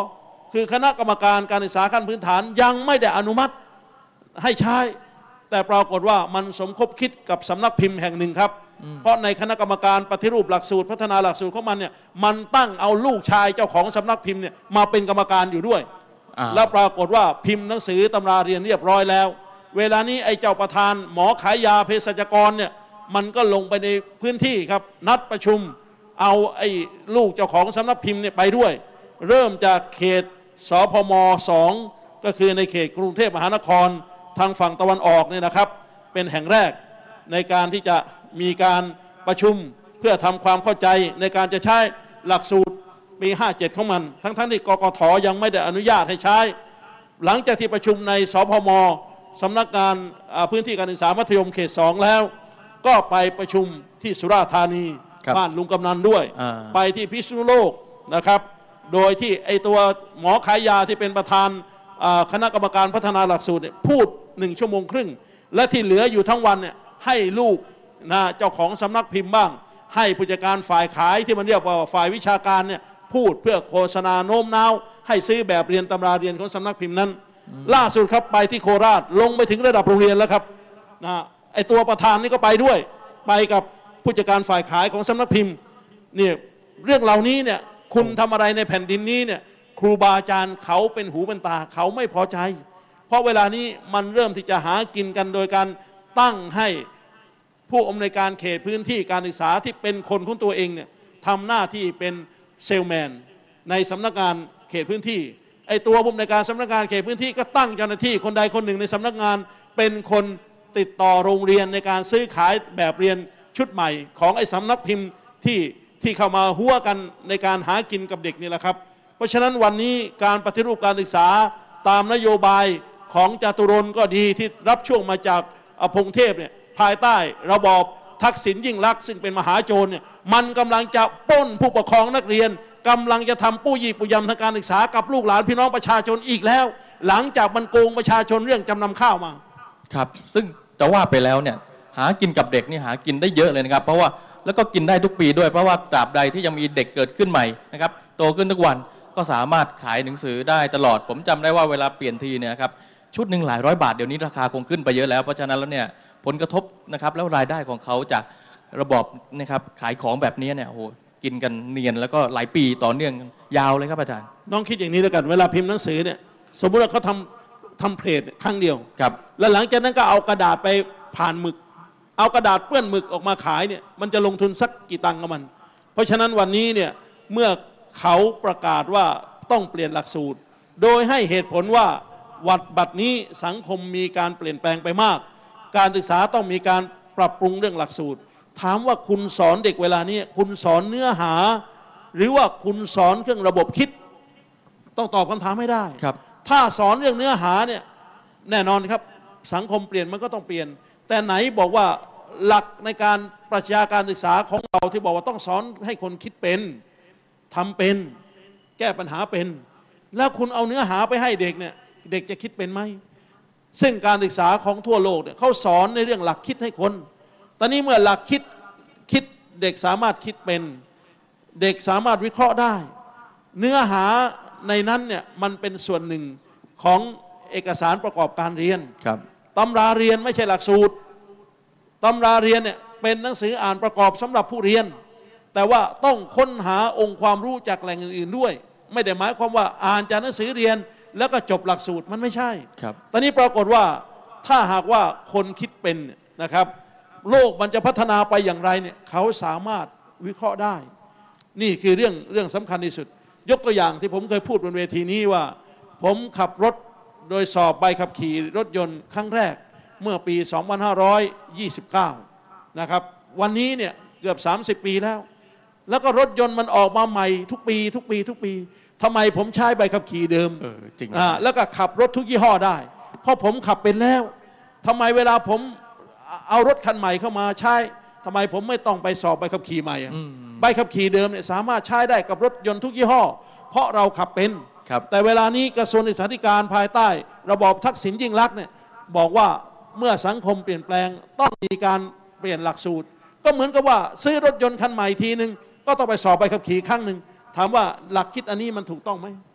คือคณะกรรมการการศึกษาขั้นพื้นฐานยังไม่ได้อนุมัติให้ใช้แต่ปรากฏว่ามันสมคบคิดกับสำนักพิมพ์แห่งหนึ่งครับเพราะในคณะกรรมการปฏิรูปหลักสูตรพัฒนาหลักสูตรของมันเนี่ยมันตั้งเอาลูกชายเจ้าของสำนักพิมพ์เนี่ยมาเป็นกรรมการอยู่ด้วยแล้วปรากฏว่าพิมพ์หนังสือตำราเรียนเรียบร้อยแล้วเวลานี้ไอ้เจ้าประธานหมอขายยาเภสัชกรเนี่ยมันก็ลงไปในพื้นที่ครับนัดประชุมเอาไอ้ลูกเจ้าของสำนักพิมพ์เนี่ยไปด้วยเริ่มจากเขตสพมสองก็คือในเขตกรุงเทพมหานครทางฝั่งตะวันออกเนี่ยนะครับเป็นแห่งแรกในการที่จะมีการประชุมเพื่อทำความเข้าใจในการจะใช้หลักสูตรปีห้าเจ็ดของมันทั้งๆ ท, ที่กกทยังไม่ได้อนุญาตให้ใช้หลังจากที่ประชุมในสพมสำนักงานพื้นที่การศึกษามัธยมเขตสองแล้วก็ไปประชุมที่สุราษฎร์ธานีบ้านลุงกำนันด้วยไปที่พิษณุโลกนะครับโดยที่ไอตัวหมอขายยาที่เป็นประธานคณะกรรมการพัฒนาหลักสูตรพูดหนึ่งชั่วโมงครึ่งและที่เหลืออยู่ทั้งวันเนี่ยให้ลูกนะเจ้าของสำนักพิมพ์บ้างให้ผู้จัดการฝ่ายขายที่มันเรียกว่าฝ่ายวิชาการเนี่ยพูดเพื่อโฆษณาโน้มน้าวให้ซื้อแบบเรียนตำราเรียนของสำนักพิมพ์นั้นล่าสุดครับไปที่โคราชลงไปถึงระดับโรงเรียนแล้วครับนะไอตัวประธานนี่ก็ไปด้วยไปกับผู้จัดการฝ่ายขายของสำนักพิมพ์เนี่ยเรื่องเหล่านี้เนี่ยคุณทำอะไรในแผ่นดินนี้เนี่ยครูบาอาจารย์เขาเป็นหูเป็นตาเขาไม่พอใจเพราะเวลานี้มันเริ่มที่จะหากินกันโดยการตั้งให้ผู้อำนวยการเขตพื้นที่การศึกษาที่เป็นคนของตัวเองเนี่ยทำหน้าที่เป็นเซลแมนในสำนักงานเขตพื้นที่ไอตัวผู้อำนวยการสำนักงานเขตพื้นที่ก็ตั้งเจ้าหน้าที่คนใดคนหนึ่งในสำนักงานเป็นคนติดต่อโรงเรียนในการซื้อขายแบบเรียนชุดใหม่ของไอสำนักพิมพ์ที่ที่เข้ามาหัวกันในการหากินกับเด็กนี่แหละครับเพราะฉะนั้นวันนี้การปฏิรูปการศึกษาตามนโยบายของจตุรนต์ก็ดีที่รับช่วงมาจากอพงเทพเนี่ยภายใต้ระบอบทักษิณยิ่งลักษณ์ซึ่งเป็นมหาโจรเนี่ยมันกำลังจะปล้นผู้ปกครองนักเรียนกำลังจะทำปู้ยี่ปู้ยำทางการศึกษากับลูกหลานพี่น้องประชาชนอีกแล้วหลังจากมันโกงประชาชนเรื่องจำนำข้าวมาครับซึ่งจะว่าไปแล้วเนี่ยหากินกับเด็กนี่หากินได้เยอะเลยนะครับเพราะว่าแล้วก็กินได้ทุกปีด้วยเพราะว่าตราบใดที่ยังมีเด็กเกิดขึ้นใหม่นะครับโตขึ้นทุกวันก็สามารถขายหนังสือได้ตลอดผมจำได้ว่าเวลาเปลี่ยนทีเนี่ยครับชุดหนึ่งหลายร้อยบาทเดี๋ยวนี้ราคาคงขึ้นไปเยอะแล้วเพราะฉะนั้นแล้วเนี่ยผลกระทบนะครับแล้วรายได้ของเขาจากระบบนะครับขายของแบบนี้เนี่ยโอ้โหกินกันเนียนแล้วก็หลายปีต่อเนื่องยาวเลยครับอาจารย์น้องคิดอย่างนี้แล้วกันเวลาพิมพ์หนังสือเนี่ยสมมติว่าเขาทำทำเพลทครั้งเดียวครับแล้วหลังจากนั้นก็เอากระดาษไปผ่านหมึกเอากระดาษเปื้อนหมึกออกมาขายเนี่ยมันจะลงทุนสักกี่ตังค์กับมันเพราะฉะนั้นวันนี้เนี่ยเมื่อเขาประกาศว่าต้องเปลี่ยนหลักสูตรโดยให้เหตุผลว่าวัดบัดนี้สังคมมีการเปลี่ยนแปลงไปมากการศึกษาต้องมีการปรับปรุงเรื่องหลักสูตรถามว่าคุณสอนเด็กเวลานี้คุณสอนเนื้อหาหรือว่าคุณสอนเครื่องระบบคิดต้องตอบคำถามให้ได้ครับถ้าสอนเรื่องเนื้อหาเนี่ยแน่นอนครับสังคมเปลี่ยนมันก็ต้องเปลี่ยนแต่ไหนบอกว่าหลักในการปรัชญาการศึกษาของเราที่บอกว่าต้องสอนให้คนคิดเป็นทำเป็นแก้ปัญหาเป็นแล้วคุณเอาเนื้อหาไปให้เด็กเนี่ยเด็กจะคิดเป็นไหมซึ่งการศึกษาของทั่วโลกเนี่ยเขาสอนในเรื่องหลักคิดให้คนตอนนี้เมื่อหลักคิดคิดเด็กสามารถคิดเป็นเด็กสามารถวิเคราะห์ได้เนื้อหาในนั้นเนี่ยมันเป็นส่วนหนึ่งของเอกสารประกอบการเรียนครับตำราเรียนไม่ใช่หลักสูตรตำราเรียนเนี่ยเป็นหนังสืออ่านประกอบสำหรับผู้เรียนแต่ว่าต้องค้นหาองค์ความรู้จากแหล่งอื่นๆด้วยไม่ได้หมายความว่าอ่านจากหนังสือเรียนแล้วก็จบหลักสูตรมันไม่ใช่ครับตอนนี้ปรากฏว่าถ้าหากว่าคนคิดเป็นนะครับโลกมันจะพัฒนาไปอย่างไรเนี่ยเขาสามารถวิเคราะห์ได้นี่คือเรื่องเรื่องสำคัญที่สุดยกตัวอย่างที่ผมเคยพูดบนเวทีนี้ว่าผมขับรถโดยสอบใบขับขี่รถยนต์ครั้งแรกเมื่อปี สองพันห้าร้อยยี่สิบเก้า นะครับวันนี้เนี่ยเกือบ สามสิบ ปีแล้วแล้วก็รถยนต์มันออกมาใหม่ทุกปีทุกปีทุกปีทำไมผมใช้ใบขับขี่เดิมเออจริงอ่าแล้วก็ขับรถทุกยี่ห้อได้เพราะผมขับเป็นแล้วทำไมเวลาผมเอารถคันใหม่เข้ามาใช้ทำไมผมไม่ต้องไปสอบใบขับขี่ใหม่ใบขับขี่เดิมเนี่ยสามารถใช้ได้กับรถยนต์ทุกยี่ห้อเพราะเราขับเป็นแต่เวลานี้กระทรวงศึกษาธิการภายใต้ระบอบทักษิณยิ่งลักษณ์เนี่ยบอกว่าเมื่อสังคมเปลี่ยนแปลงต้องมีการเปลี่ยนหลักสูตรก็เหมือนกับว่าซื้อรถยนต์คันใหม่ทีนึงก็ต้องไปสอบใบขับขี่ครั้งหนึ่งถามว่าหลักคิดอันนี้มันถูกต้องไหม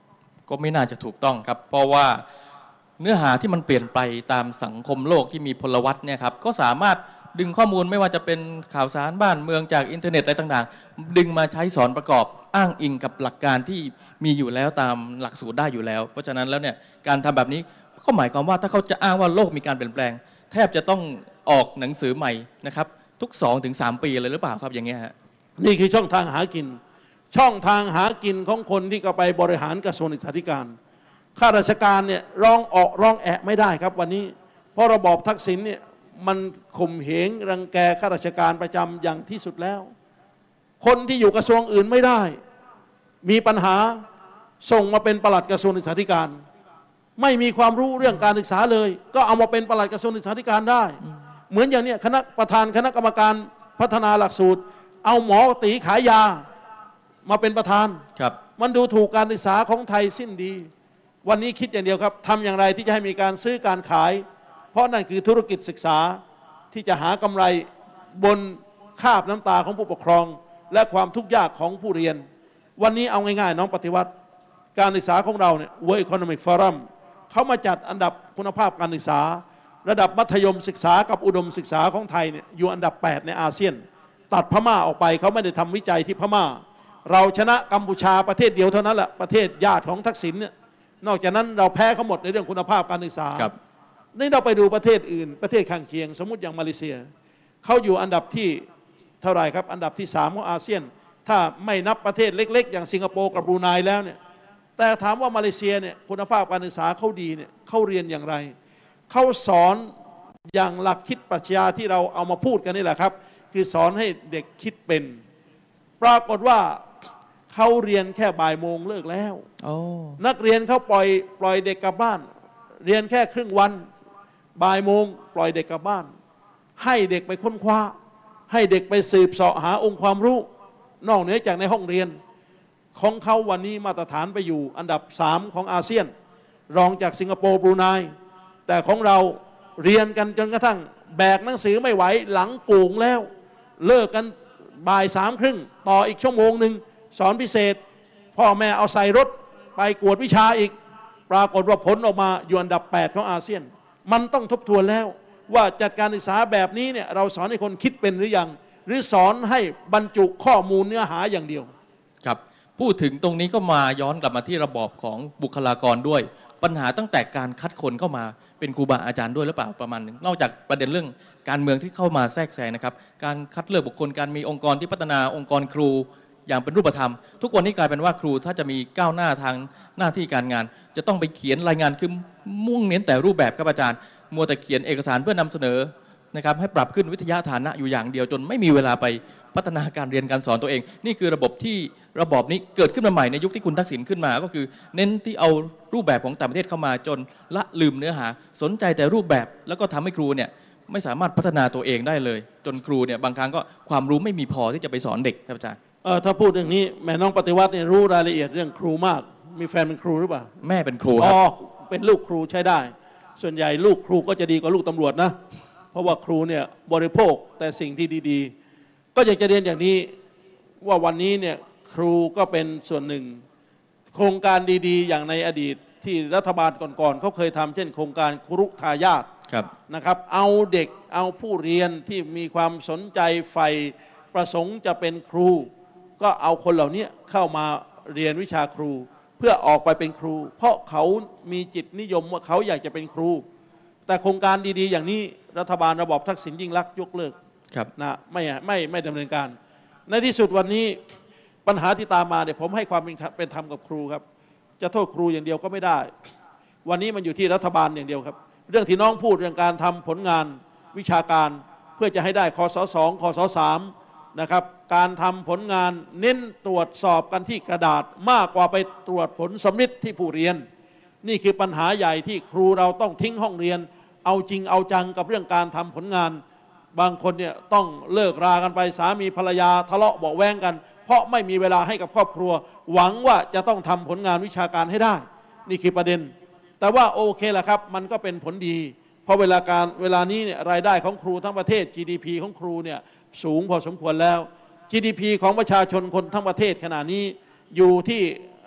ก็ไม่น่าจะถูกต้องครับเพราะว่าเนื้อหาที่มันเปลี่ยนไปตามสังคมโลกที่มีพลวัตเนี่ยครับก็สามารถดึงข้อมูลไม่ว่าจะเป็นข่าวสารบ้านเมืองจากอินเทอร์เน็ตอะไรต่างๆดึงมาใช้สอนประกอบอ้างอิงกับหลักการที่มีอยู่แล้วตามหลักสูตรได้อยู่แล้วเพราะฉะนั้นแล้วเนี่ยการทำแบบนี้ก็หมายความว่าถ้าเขาจะอ้างว่าโลกมีการเปลี่ยนแปลงแทบจะต้องออกหนังสือใหม่นะครับทุก สองถึงสาม ปีเลยหรือเปล่าครับอย่างเงี้ยฮะนี่คือช่องทางหากินช่องทางหากินของคนที่ก็ไปบริหารกระทรวงศึกษาธิการข้าราชการเนี่ยร้องออกร้องแอะไม่ได้ครับวันนี้เพราะระบอบทักษิณเนี่ยมันข่มเหงรังแกข้าราชการประจำอย่างที่สุดแล้วคนที่อยู่กระทรวงอื่นไม่ได้มีปัญหาส่งมาเป็นปลัดกระทรวงศึกษาธิการไม่มีความรู้เรื่องการศึกษาเลยก็เอามาเป็นปลัดกระทรวงศึกษาธิการได้เหมือนอย่างนี้คณะประธานคณะกรรมการพัฒนาหลักสูตรเอาหมอตีขายยามาเป็นประธานครับมันดูถูกการศึกษาของไทยสิ้นดีวันนี้คิดอย่างเดียวครับทำอย่างไรที่จะให้มีการซื้อการขายเพราะนั่นคือธุรกิจศึกษาที่จะหากำไรบนคราบน้ำตาของผู้ปกครองและความทุกข์ยากของผู้เรียนวันนี้เอาง่ายๆน้องปฏิวัติการศึกษาของเราเนี่ย World Economic Forum เขามาจัดอันดับคุณภาพการศึกษาระดับมัธยมศึกษากับอุดมศึกษาของไทยเนี่ยอยู่อันดับแปดในอาเซียนตัดพม่าออกไปเขาไม่ได้ทำวิจัยที่พม่าเราชนะกัมพูชาประเทศเดียวเท่านั้นแหละประเทศญาติของทักษิณเนี่ยนอกจากนั้นเราแพ้เขาหมดในเรื่องคุณภาพการศึกษานี่เราไปดูประเทศอื่นประเทศข้างเคียงสมมุติอย่างมาเลเซียเขาอยู่อันดับที่เท่าไหร่ครับอันดับที่สามของอาเซียนถ้าไม่นับประเทศเล็กๆอย่างสิงคโปร์กับบรูไนแล้วเนี่ยแต่ถามว่ามาเลเซียเนี่ยคุณภาพการศึกษาเขาดีเนี่ยเขาเรียนอย่างไรเขาสอนอย่างหลักคิดปรัชญาที่เราเอามาพูดกันนี่แหละครับคือสอนให้เด็กคิดเป็นปรากฏว่าเขาเรียนแค่บ่ายโมงเลิกแล้ว oh. นักเรียนเขาปล่อยปล่อยเด็กกลับบ้านเรียนแค่ครึ่งวันบ่ายโมงปล่อยเด็กกลับบ้านให้เด็กไปค้นคว้าให้เด็กไปสืบเสาะหาองค์ความรู้นอกเหนือจากในห้องเรียนของเขาวันนี้มาตรฐานไปอยู่อันดับสามของอาเซียนรองจากสิงคโปร์บรูไนแต่ของเราเรียนกันจนกระทั่งแบกหนังสือไม่ไหวหลังกูงแล้วเลิกกันบ่ายสามครึ่งต่ออีกชั่วโมงหนึ่งสอนพิเศษพ่อแม่เอาใส่รถไปกวดวิชาอีกปรากฏว่าผลออกมาอยู่อันดับแปดของอาเซียนมันต้องทบทวนแล้วว่าจัดการศึกษาแบบนี้เนี่ยเราสอนให้คนคิดเป็นหรือยังหรือสอนให้บรรจุข้อมูลเนื้อหาอย่างเดียวครับพูดถึงตรงนี้ก็มาย้อนกลับมาที่ระบอบของบุคลากรด้วยปัญหาตั้งแต่การคัดคนเข้ามาเป็นครูบาอาจารย์ด้วยหรือเปล่าประมาณนึงนอกจากประเด็นเรื่องการเมืองที่เข้ามาแทรกแซงนะครับการคัดเลือกบุคคลการมีองค์กรที่พัฒนาองค์กรครูอย่างเป็นรูปธรรมทุกวันนี้กลายเป็นว่าครูถ้าจะมีก้าวหน้าทางหน้าที่การงานจะต้องไปเขียนรายงานคือมุ่งเน้นแต่รูปแบบครับอาจารย์มัวแต่เขียนเอกสารเพื่อนำเสนอนะครับให้ปรับขึ้นวิทยาฐานะอยู่อย่างเดียวจนไม่มีเวลาไปพัฒนาการเรียนการสอนตัวเองนี่คือระบบที่ระบอบนี้เกิดขึ้นมาใหม่ในยุคที่คุณทักษิณขึ้นมาก็คือเน้นที่เอารูปแบบของต่างประเทศเข้ามาจนละลืมเนื้อหาสนใจแต่รูปแบบแล้วก็ทำให้ครูเนี่ยไม่สามารถพัฒนาตัวเองได้เลยจนครูเนี่ยบางครั้งก็ความรู้ไม่มีพอที่จะไปสอนเด็กครับอาจารย์เออถ้าพูดอย่างนี้แม่น้องปฏิวัติเนี่ยรู้รายละเอียดเรื่องครูมากมีแฟนเป็นครูหรือเปล่าแม่เป็นครูครับอ๋อเป็นลูกครูใช้ได้ส่วนใหญ่ลูกครูก็จะดีกว่าลูกตำรวจนะเพราะว่าครูเนี่ยบริโภคแต่สิ่งที่ดีๆก็อยากจะเรียนอย่างนี้ว่าวันนี้เนี่ยครูก็เป็นส่วนหนึ่งโครงการดีๆอย่างในอดีตที่รัฐบาลก่อนๆเขาเคยทำเช่นโครงการครุทายาทนะครับเอาเด็กเอาผู้เรียนที่มีความสนใจใฝ่ประสงค์จะเป็นครูก็เอาคนเหล่านี้เข้ามาเรียนวิชาครูเพื่อออกไปเป็นครูเพราะเขามีจิตนิยมว่าเขาอยากจะเป็นครูแต่โครงการดีๆอย่างนี้รัฐบาลระบอบทักษิณยิ่งลักษณ์ยกเลิกนะไม่ไม่ไม่ดำเนินการในที่สุดวันนี้ปัญหาที่ตามมาเนี่ยผมให้ความเป็นธรรมกับครูครับจะโทษครูอย่างเดียวก็ไม่ได้วันนี้มันอยู่ที่รัฐบาลอย่างเดียวครับเรื่องที่น้องพูดเรื่องการทำผลงานวิชาการเพื่อจะให้ได้คศสองคศสามนะครับการทำผลงานเน้นตรวจสอบกันที่กระดาษมากกว่าไปตรวจผลสำลิดที่ผู้เรียนนี่คือปัญหาใหญ่ที่ครูเราต้องทิ้งห้องเรียนเอาจริงเอาจังกับเรื่องการทำผลงานบางคนเนี่ยต้องเลิกรากันไปสามีภรรยาทะเลาะเบาะแว้งกันเพราะไม่มีเวลาให้กับครอบครัวหวังว่าจะต้องทำผลงานวิชาการให้ได้นี่คือประเด็นแต่ว่าโอเคแหละครับมันก็เป็นผลดีเพราะเวลาการเวลานี้เนี่ยรายได้ของครูทั้งประเทศ จี ดี พี ของครูเนี่ยสูงพอสมควรแล้ว จี ดี พี ของประชาชนคนทั้งประเทศขณะนี้อยู่ที่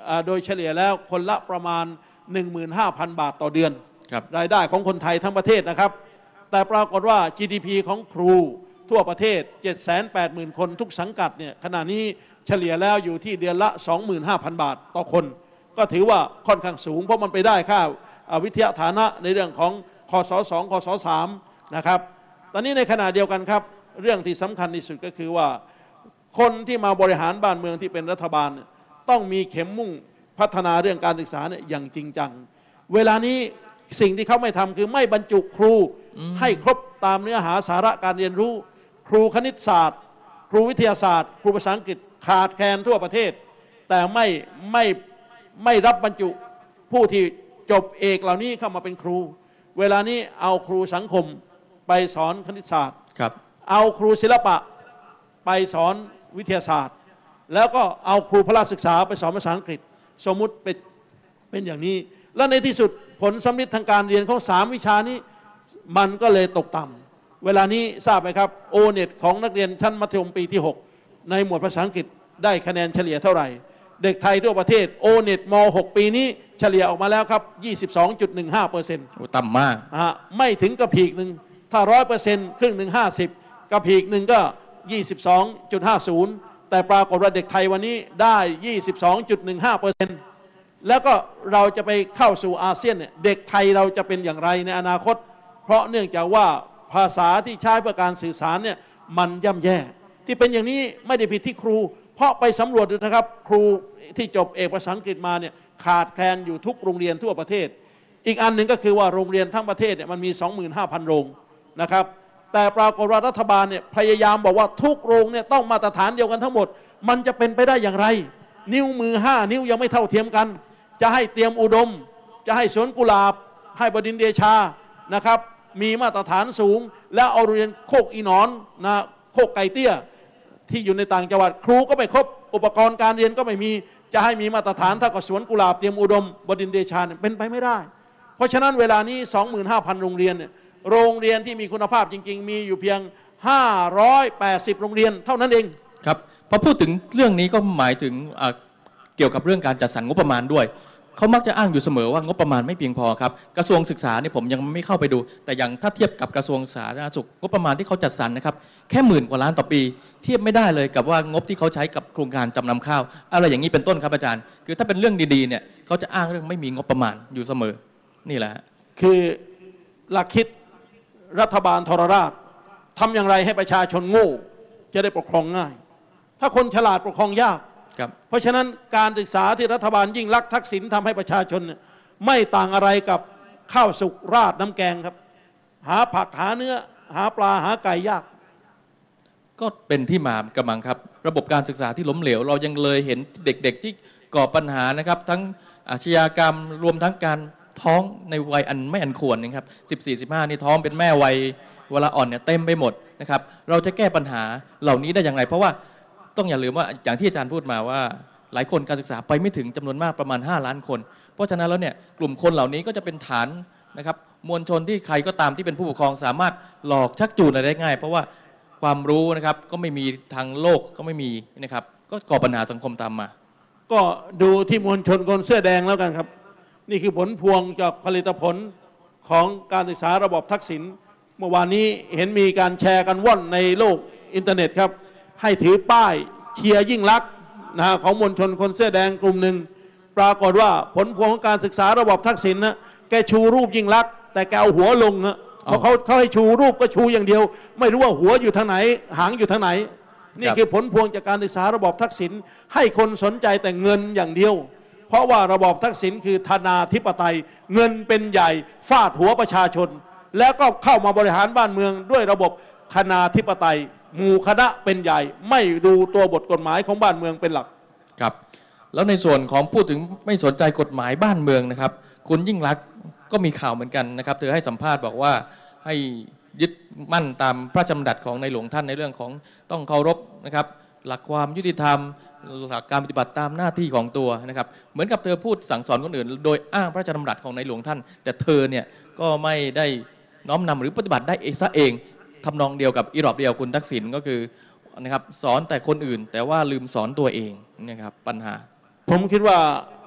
โดยเฉลี่ยแล้วคนละประมาณ หนึ่งหมื่นห้าพัน บาทต่อเดือนรายได้ของคนไทยทั้งประเทศนะครับแต่ปรากฏว่า จี ดี พี ของครูทั่วประเทศ เจ็ดแสนแปดหมื่น คนทุกสังกัดเนี่ยขณะนี้เฉลี่ยแล้วอยู่ที่เดือนละ สองหมื่นห้าพัน บาทต่อคนก็ถือว่าค่อนข้างสูงเพราะมันไปได้ค่าวิทยาฐานะในเรื่องของคศสองคศสามนะครับตอนนี้ในขณะเดียวกันครับเรื่องที่สำคัญที่สุดก็คือว่าคนที่มาบริหารบ้านเมืองที่เป็นรัฐบาลต้องมีเข็มมุ่งพัฒนาเรื่องการศึกษาเนี่ยอย่างจริงจังเวลานี้สิ่งที่เขาไม่ทำคือไม่บรรจุครูให้ครบตามเนื้อหาสาระการเรียนรู้ครูคณิตศาสตร์ ครูวิทยาศาสตร์ ครูภาษาอังกฤษขาดแคลนทั่วประเทศแต่ไม่ไม่ไม่รับบรรจุผู้ที่จบเอกเหล่านี้เข้ามาเป็นครูเวลานี้เอาครูสังคมไปสอนคณิตศาสตร์ครับเอาครูศิลปะไปสอนวิทยาศาสตร์แล้วก็เอาครูพละศึกษาไปสอนภาษาอังกฤษสมมุติเป็นเป็นอย่างนี้และในที่สุดผลสำลิดทางการเรียนของสามวิชานี้มันก็เลยตกต่ำเวลานี้ทราบไหมครับโอเน็ตของนักเรียนชั้นมัธยมปีที่หกในหมวดภาษาอังกฤษได้คะแนนเฉลี่ยเท่าไหร่เด็กไทยทั่วประเทศโอเน็ตมหกปีนี้เฉลี่ยออกมาแล้วครับ ยี่สิบสองจุดหนึ่งห้าเปอร์เซ็นต์ต่ำมากไม่ถึงกระพีกหนึ่งถ้าร้อยเปอร์เซ็นต์ครึ่งหนึ่งห้าสิบกระพีกหนึ่งก็ ยี่สิบสองจุดห้าศูนย์ แต่ปรากฏว่าเด็กไทยวันนี้ได้ ยี่สิบสองจุดหนึ่งห้าเปอร์เซ็นต์ แล้วก็เราจะไปเข้าสู่อาเซียนเนี่ยเด็กไทยเราจะเป็นอย่างไรในอนาคตเพราะเนื่องจากว่าภาษาที่ใช้เพื่อการสื่อสารเนี่ยมันย่ำแย่ที่เป็นอย่างนี้ไม่ได้ผิดที่ครูเพราะไปสำรวจดูนะครับครูที่จบเอกภาษาอังกฤษมาเนี่ยขาดแคลนอยู่ทุกโรงเรียนทั่วประเทศอีกอันหนึ่งก็คือว่าโรงเรียนทั้งประเทศเนี่ยมันมี สองหมื่นห้าพัน โรงนะครับแต่ปรากฏว่ารัฐบาลเนี่ยพยายามบอกว่าทุกโรงเนี่ยต้องมาตรฐานเดียวกันทั้งหมดมันจะเป็นไปได้อย่างไรนิ้วมือห้านิ้วยังไม่เท่าเทียมกันจะให้เตรียมอุดมจะให้สวนกุหลาบให้บดินทร์เดชานะครับมีมาตรฐานสูงแล้วเอาเรียนโคกอีหนอนนะโคกไก่เตี้ยที่อยู่ในต่างจังหวัดครูก็ไม่ครบอุปกรณ์การเรียนก็ไม่มีจะให้มีมาตรฐานเท่ากับสวนกุหลาบเตรียมอุดมบดินทร์เดชาเนี่ยเป็นไปไม่ได้เพราะฉะนั้นเวลานี้ สองหมื่นห้าพัน โรงเรียนเนี่ยโรงเรียนที่มีคุณภาพจริงๆมีอยู่เพียงห้าร้อยแปดสิบโรงเรียนเท่านั้นเองครับพอพูดถึงเรื่องนี้ก็หมายถึงเกี่ยวกับเรื่องการจัดสรรงบประมาณด้วยเขามักจะอ้างอยู่เสมอว่างบประมาณไม่เพียงพอครับกระทรวงศึกษาเนี่ยผมยังไม่เข้าไปดูแต่อย่างถ้าเทียบกับกระทรวงสาธารณสุขงบประมาณที่เขาจัดสรรนะครับแค่หมื่นกว่าล้านต่อปีเทียบไม่ได้เลยกับว่างบที่เขาใช้กับโครงการจำนำข้าวอะไรอย่างนี้เป็นต้นครับอาจารย์คือถ้าเป็นเรื่องดีๆเนี่ยเขาจะอ้างเรื่องไม่มีงบประมาณอยู่เสมอนี่แหละคือหลักคิดรัฐบาลทรราชทำอย่างไรให้ประชาชนโง่จะได้ปกครองง่ายถ้าคนฉลาดปกครองยากเพราะฉะนั้นการศึกษาที่รัฐบาลยิ่งรักทักษิณทำให้ประชาชนไม่ต่างอะไรกับข้าวสุกราดน้ำแกงครับหาผักหาเนื้อหาปลาหาไก่ยากก็เป็นที่มากำลังครับระบบการศึกษาที่ล้มเหลวเรายังเลยเห็นเด็กๆที่ก่อปัญหานะครับทั้งอาชญากรรมรวมทั้งการท้องในวัยอันไม่อันควรนะครับสิบสี่ สิบห้านี่ท้องเป็นแม่วัยเวลาอ่อนเนี่ยเต็มไปหมดนะครับเราจะแก้ปัญหาเหล่านี้ได้อย่างไรเพราะว่าต้องอย่าลืมว่าอย่างที่อาจารย์พูดมาว่าหลายคนการศึกษาไปไม่ถึงจำนวนมากประมาณห้าล้านคนเพราะฉะนั้นแล้วเนี่ยกลุ่มคนเหล่านี้ก็จะเป็นฐานนะครับมวลชนที่ใครก็ตามที่เป็นผู้ปกครองสามารถหลอกชักจูงอะไรได้ง่ายเพราะว่าความรู้นะครับก็ไม่มีทางโลกก็ไม่มีนะครับก็ก่อปัญหาสังคมตามมาก็ดูที่มวลชนคนเสื้อแดงแล้วกันครับนี่คือผลพวงจากผลิตผลของการศึกษาระบบทักษิณเมื่อวานนี้เห็นมีการแชร์กันว่อนในโลกอินเทอร์เน็ตครับให้ถือป้ายเชียร์ยิ่งลักษณ์นะของมวลชนคนเสื้อแดงกลุ่มหนึ่งปรากฏว่าผลพวงของการศึกษาระบบทักษิณนะแกชูรูปยิ่งลักษณ์แต่แกเอาหัวลงนะเพราะเขาเขาให้ชูรูปก็ชูอย่างเดียวไม่รู้ว่าหัวอยู่ทางไหนหางอยู่ทางไหนนี่คือผลพวงจากการศึกษาระบบทักษิณให้คนสนใจแต่เงินอย่างเดียวเพราะว่าระบอบทักษิณคือธนาธิปไตยเงินเป็นใหญ่ฟาดหัวประชาชนแล้วก็เข้ามาบริหารบ้านเมืองด้วยระบบธนาธิปไตยหมู่คณะเป็นใหญ่ไม่ดูตัวบทกฎหมายของบ้านเมืองเป็นหลักครับแล้วในส่วนของพูดถึงไม่สนใจกฎหมายบ้านเมืองนะครับคุณยิ่งลักษณ์ก็มีข่าวเหมือนกันนะครับเธอให้สัมภาษณ์บอกว่าให้ยึดมั่นตามพระราชดำรัสของในหลวงท่านในเรื่องของต้องเคารพนะครับหลักความยุติธรรมหลักการปฏิบัติตามหน้าที่ของตัวนะครับเหมือนกับเธอพูดสั่งสอนคนอื่นโดยอ้างพระราชดำรัสของในหลวงท่านแต่เธอเนี่ยก็ไม่ได้น้อมนำหรือปฏิบัติได้เองซะเองทำนองเดียวกับอีรอบเดียวคุณทักษิณก็คือนะครับสอนแต่คนอื่นแต่ว่าลืมสอนตัวเองนะครับปัญหาผมคิดว่า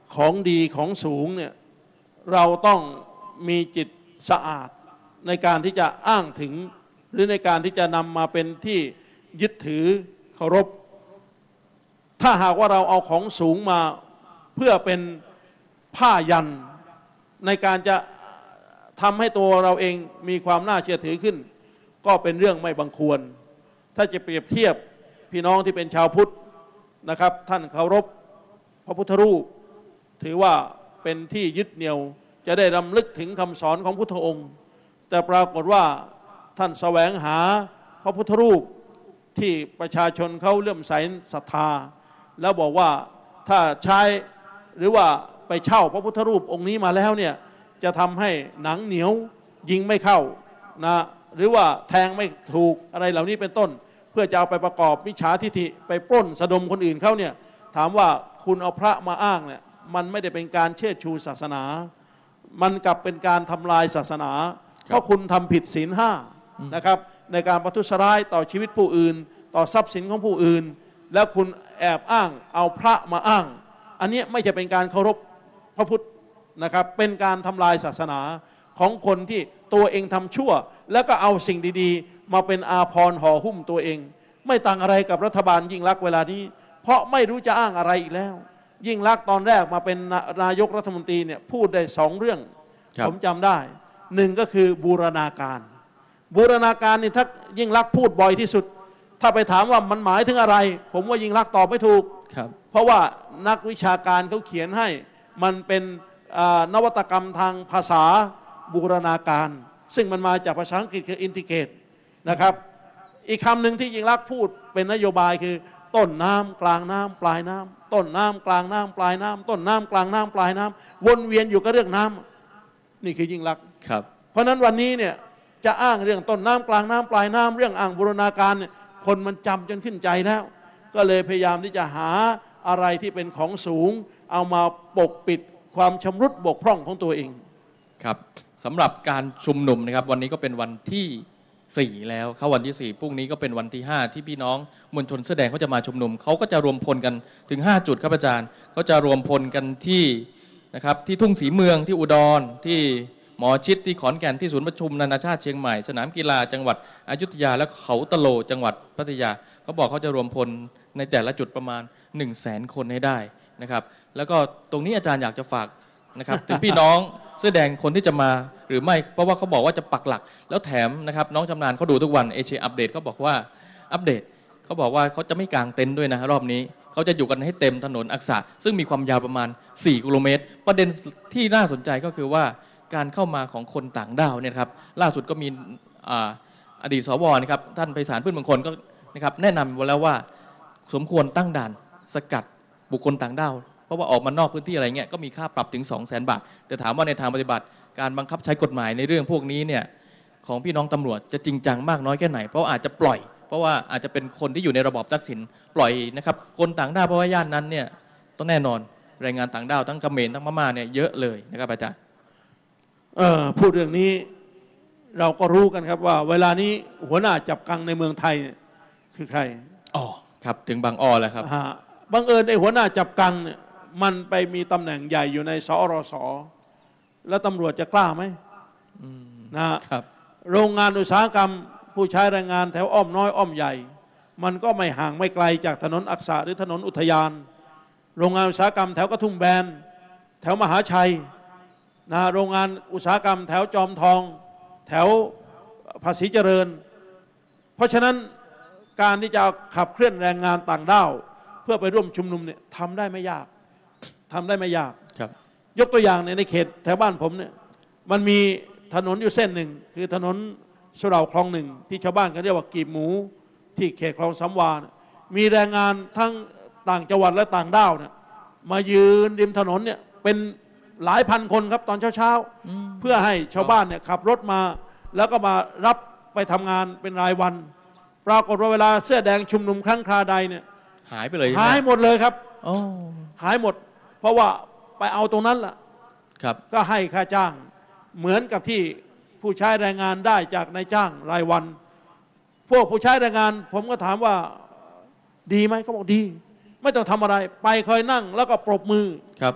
ของดีของสูงเนี่ยเราต้องมีจิตสะอาดในการที่จะอ้างถึงหรือในการที่จะนำมาเป็นที่ยึดถือเคารพถ้าหากว่าเราเอาของสูงมาเพื่อเป็นผ้ายันในการจะทำให้ตัวเราเองมีความน่าเชื่อถือขึ้นก็เป็นเรื่องไม่บังควรถ้าจะเปรียบเทียบพี่น้องที่เป็นชาวพุทธนะครับท่านเคารพพระพุทธรูปถือว่าเป็นที่ยึดเหนี่ยวจะได้รำลึกถึงคำสอนของพุทธองค์แต่ปรากฏว่าท่านแสวงหาพระพุทธรูปที่ประชาชนเขาเลื่อมใสศรัทธาแล้วบอกว่าถ้าใช้หรือว่าไปเช่าพระพุทธรูปองค์นี้มาแล้วเนี่ยจะทำให้หนังเหนียวยิงไม่เข้านะหรือว่าแทงไม่ถูกอะไรเหล่านี้เป็นต้นเพื่อจะเอาไปประกอบมิจฉาทิฐิไปปล้นสะดมคนอื่นเขาเนี่ยถามว่าคุณเอาพระมาอ้างเนี่ยมันไม่ได้เป็นการเชิดชูศาสนามันกลับเป็นการทำลายศาสนาเพราะคุณทำผิดศีลห้านะครับในการประทุษร้ายต่อชีวิตผู้อื่นต่อทรัพย์สินของผู้อื่นแล้วคุณแอบอ้างเอาพระมาอ้างอันนี้ไม่ใช่เป็นการเคารพพระพุทธนะครับเป็นการทำลายศาสนาของคนที่ตัวเองทำชั่วแล้วก็เอาสิ่งดีๆมาเป็นอาภรณ์ห่อหุ้มตัวเองไม่ต่างอะไรกับรัฐบาลยิ่งลักษณ์เวลานี้เพราะไม่รู้จะอ้างอะไรอีกแล้วยิ่งลักษณ์ตอนแรกมาเป็นนายกรัฐมนตรีเนี่ยพูดได้สองเรื่องผมจำได้หนึ่งก็คือบูรณาการบูรณาการนี่ถ้ายิ่งลักษณ์พูดบ่อยที่สุดถ้าไปถามว่ามันหมายถึงอะไร ผมว่ายิ่งลักษณ์ตอบไม่ถูกเพราะว่านักวิชาการเขาเขียนให้มันเป็นนวัตกรรมทางภาษาบูรณาการซึ่งมันมาจากภาษาอังกฤษคือ integrate นะครับอีกคำหนึ่งที่ยิ่งลักษณ์พูดเป็นนโยบายคือต้นน้ำกลางน้ำปลายน้ำต้นน้ำกลางน้ำปลายน้ำต้นน้ำกลางน้ำปลายน้ำวนเวียนอยู่กับเรื่องน้ำนี่คือยิ่งลักษณ์เพราะนั้นวันนี้เนี่ยจะอ้างเรื่องต้นน้ำกลางน้ำปลายน้ำเรื่องอ้างบูรณาการเนี่ยคนมันจำจนขึ้นใจแล้วก็เลยพยายามที่จะหาอะไรที่เป็นของสูงเอามาปกปิดความชำรุดบกพร่องของตัวเองครับสำหรับการชุมนุมนะครับวันนี้ก็เป็นวันที่สี่แล้วเข้าวันที่สี่พรุ่งนี้ก็เป็นวันที่ห้าที่พี่น้องมวลชนเสื้อแดงเขาจะมาชุมนุมเขาก็จะรวมพลกันถึงห้าจุดครับอาจารย์เขาจะรวมพลกันที่นะครับที่ทุ่งศรีเมืองที่อุดรที่หมอชิดที่ขอนแก่นที่ศูนย์ประชุมนานาชาติเชียงใหม่สนามกีฬาจังหวัดอยุธยาและเขาตะโลจังหวัดพัทยาเขาบอกเขาจะรวมพลในแต่ละจุดประมาณหนึ่งแสนคนให้ได้นะครับแล้วก็ตรงนี้อาจารย์อยากจะฝากนะครับถึงพี่น้องเสื้อแดงคนที่จะมาหรือไม่เพราะว่าเขาบอกว่าจะปักหลักแล้วแถมนะครับน้องชำนาญเขาดูทุกวันเอเชียอัปเดตเขาบอกว่าอัปเดตเขาบอกว่าเขาจะไม่กางเต็นท์ด้วยนะรอบนี้เขาจะอยู่กันให้เต็มถนนอักษะซึ่งมีความยาวประมาณสี่กิโลเมตรประเด็นที่น่าสนใจก็คือว่าการเข้ามาของคนต่างด้าวเนี่ยครับล่าสุดก็มีอดีตสวนะครับท่านไพศาลพืชมงคลก็นะครับแนะนำไว้แล้วว่าสมควรตั้งด่านสกัดบุคคลต่างด้าวเพราะว่าออกมานอกพื้นที่อะไรเงี้ยก็มีค่าปรับถึง สองแสน บาทแต่ถามว่าในทางปฏิบัติการบังคับใช้กฎหมายในเรื่องพวกนี้เนี่ยของพี่น้องตำรวจจะจริงจังมากน้อยแค่ไหนเพราะอาจจะปล่อยเพราะว่าอาจจะเป็นคนที่อยู่ในระบอบทักษิณปล่อยนะครับคนต่างด้าวเพราะว่าย่านนั้นเนี่ยต้องแน่นอนแรงงานต่างด้าวทั้งเขมรทั้งพม่าเนี่ยเยอะเลยนะครับอาจารย์เอ่อพูดเรื่องนี้เราก็รู้กันครับว่าเวลานี้หัวหน้าจับกังในเมืองไทยคือใครอ๋อครับถึงบางอ้อแล้วครับบังเอิญไอ้หัวหน้าจับกังเนี่ยมันไปมีตำแหน่งใหญ่อยู่ในสอรสแล้วตำรวจจะกล้าไหมนะครับโรงงานอุตสาหกรรมผู้ใช้แรงงานแถวอ้อมน้อยอ้อมใหญ่มันก็ไม่ห่างไม่ไกลจากถนนอักษะหรือถนนอุทยานโรงงานอุตสาหกรรมแถวกระทุ่มแบนแถวมหาชัยนะโรงงานอุตสาหกรรมแถวจอมทองแถวภาษีเจริญเพราะฉะนั้นการที่จะขับเคลื่อนแรงงานต่างด้าวเพื่อไปร่วมชุมนุมเนี่ยทำได้ไม่ยากทำได้ไม่ยากยกตัวอย่างในเขตแถวบ้านผมเนี่ยมันมีถนนอยู่เส้นหนึ่งคือถนนสุเหร่าคลองหนึ่งที่ชาวบ้านเขาเรียกว่ากีบหมูที่เขตคลองสำวามีแรงงานทั้งต่างจังหวัดและต่างด้าวเนี่ยมายืนริมถนนเนี่ยเป็นหลายพันคนครับตอนเช้าๆเพื่อให้ชาวบ้านเนี่ยขับรถมาแล้วก็มารับไปทำงานเป็นรายวันปรากฏว่าเวลาเสื้อแดงชุมนุมครั้งคราใดเนี่ยหายไปเลยหายหมดเลยครับหายหมดเพราะว่าไปเอาตรงนั้นล่ะก็ให้ค่าจ้างเหมือนกับที่ผู้ใช้แรงงานได้จากนายจ้างรายวันพวกผู้ใช้แรงงานผมก็ถามว่าดีไหมเขาบอกดีไม่ต้องทำอะไรไปคอยนั่งแล้วก็ปรบมือครับ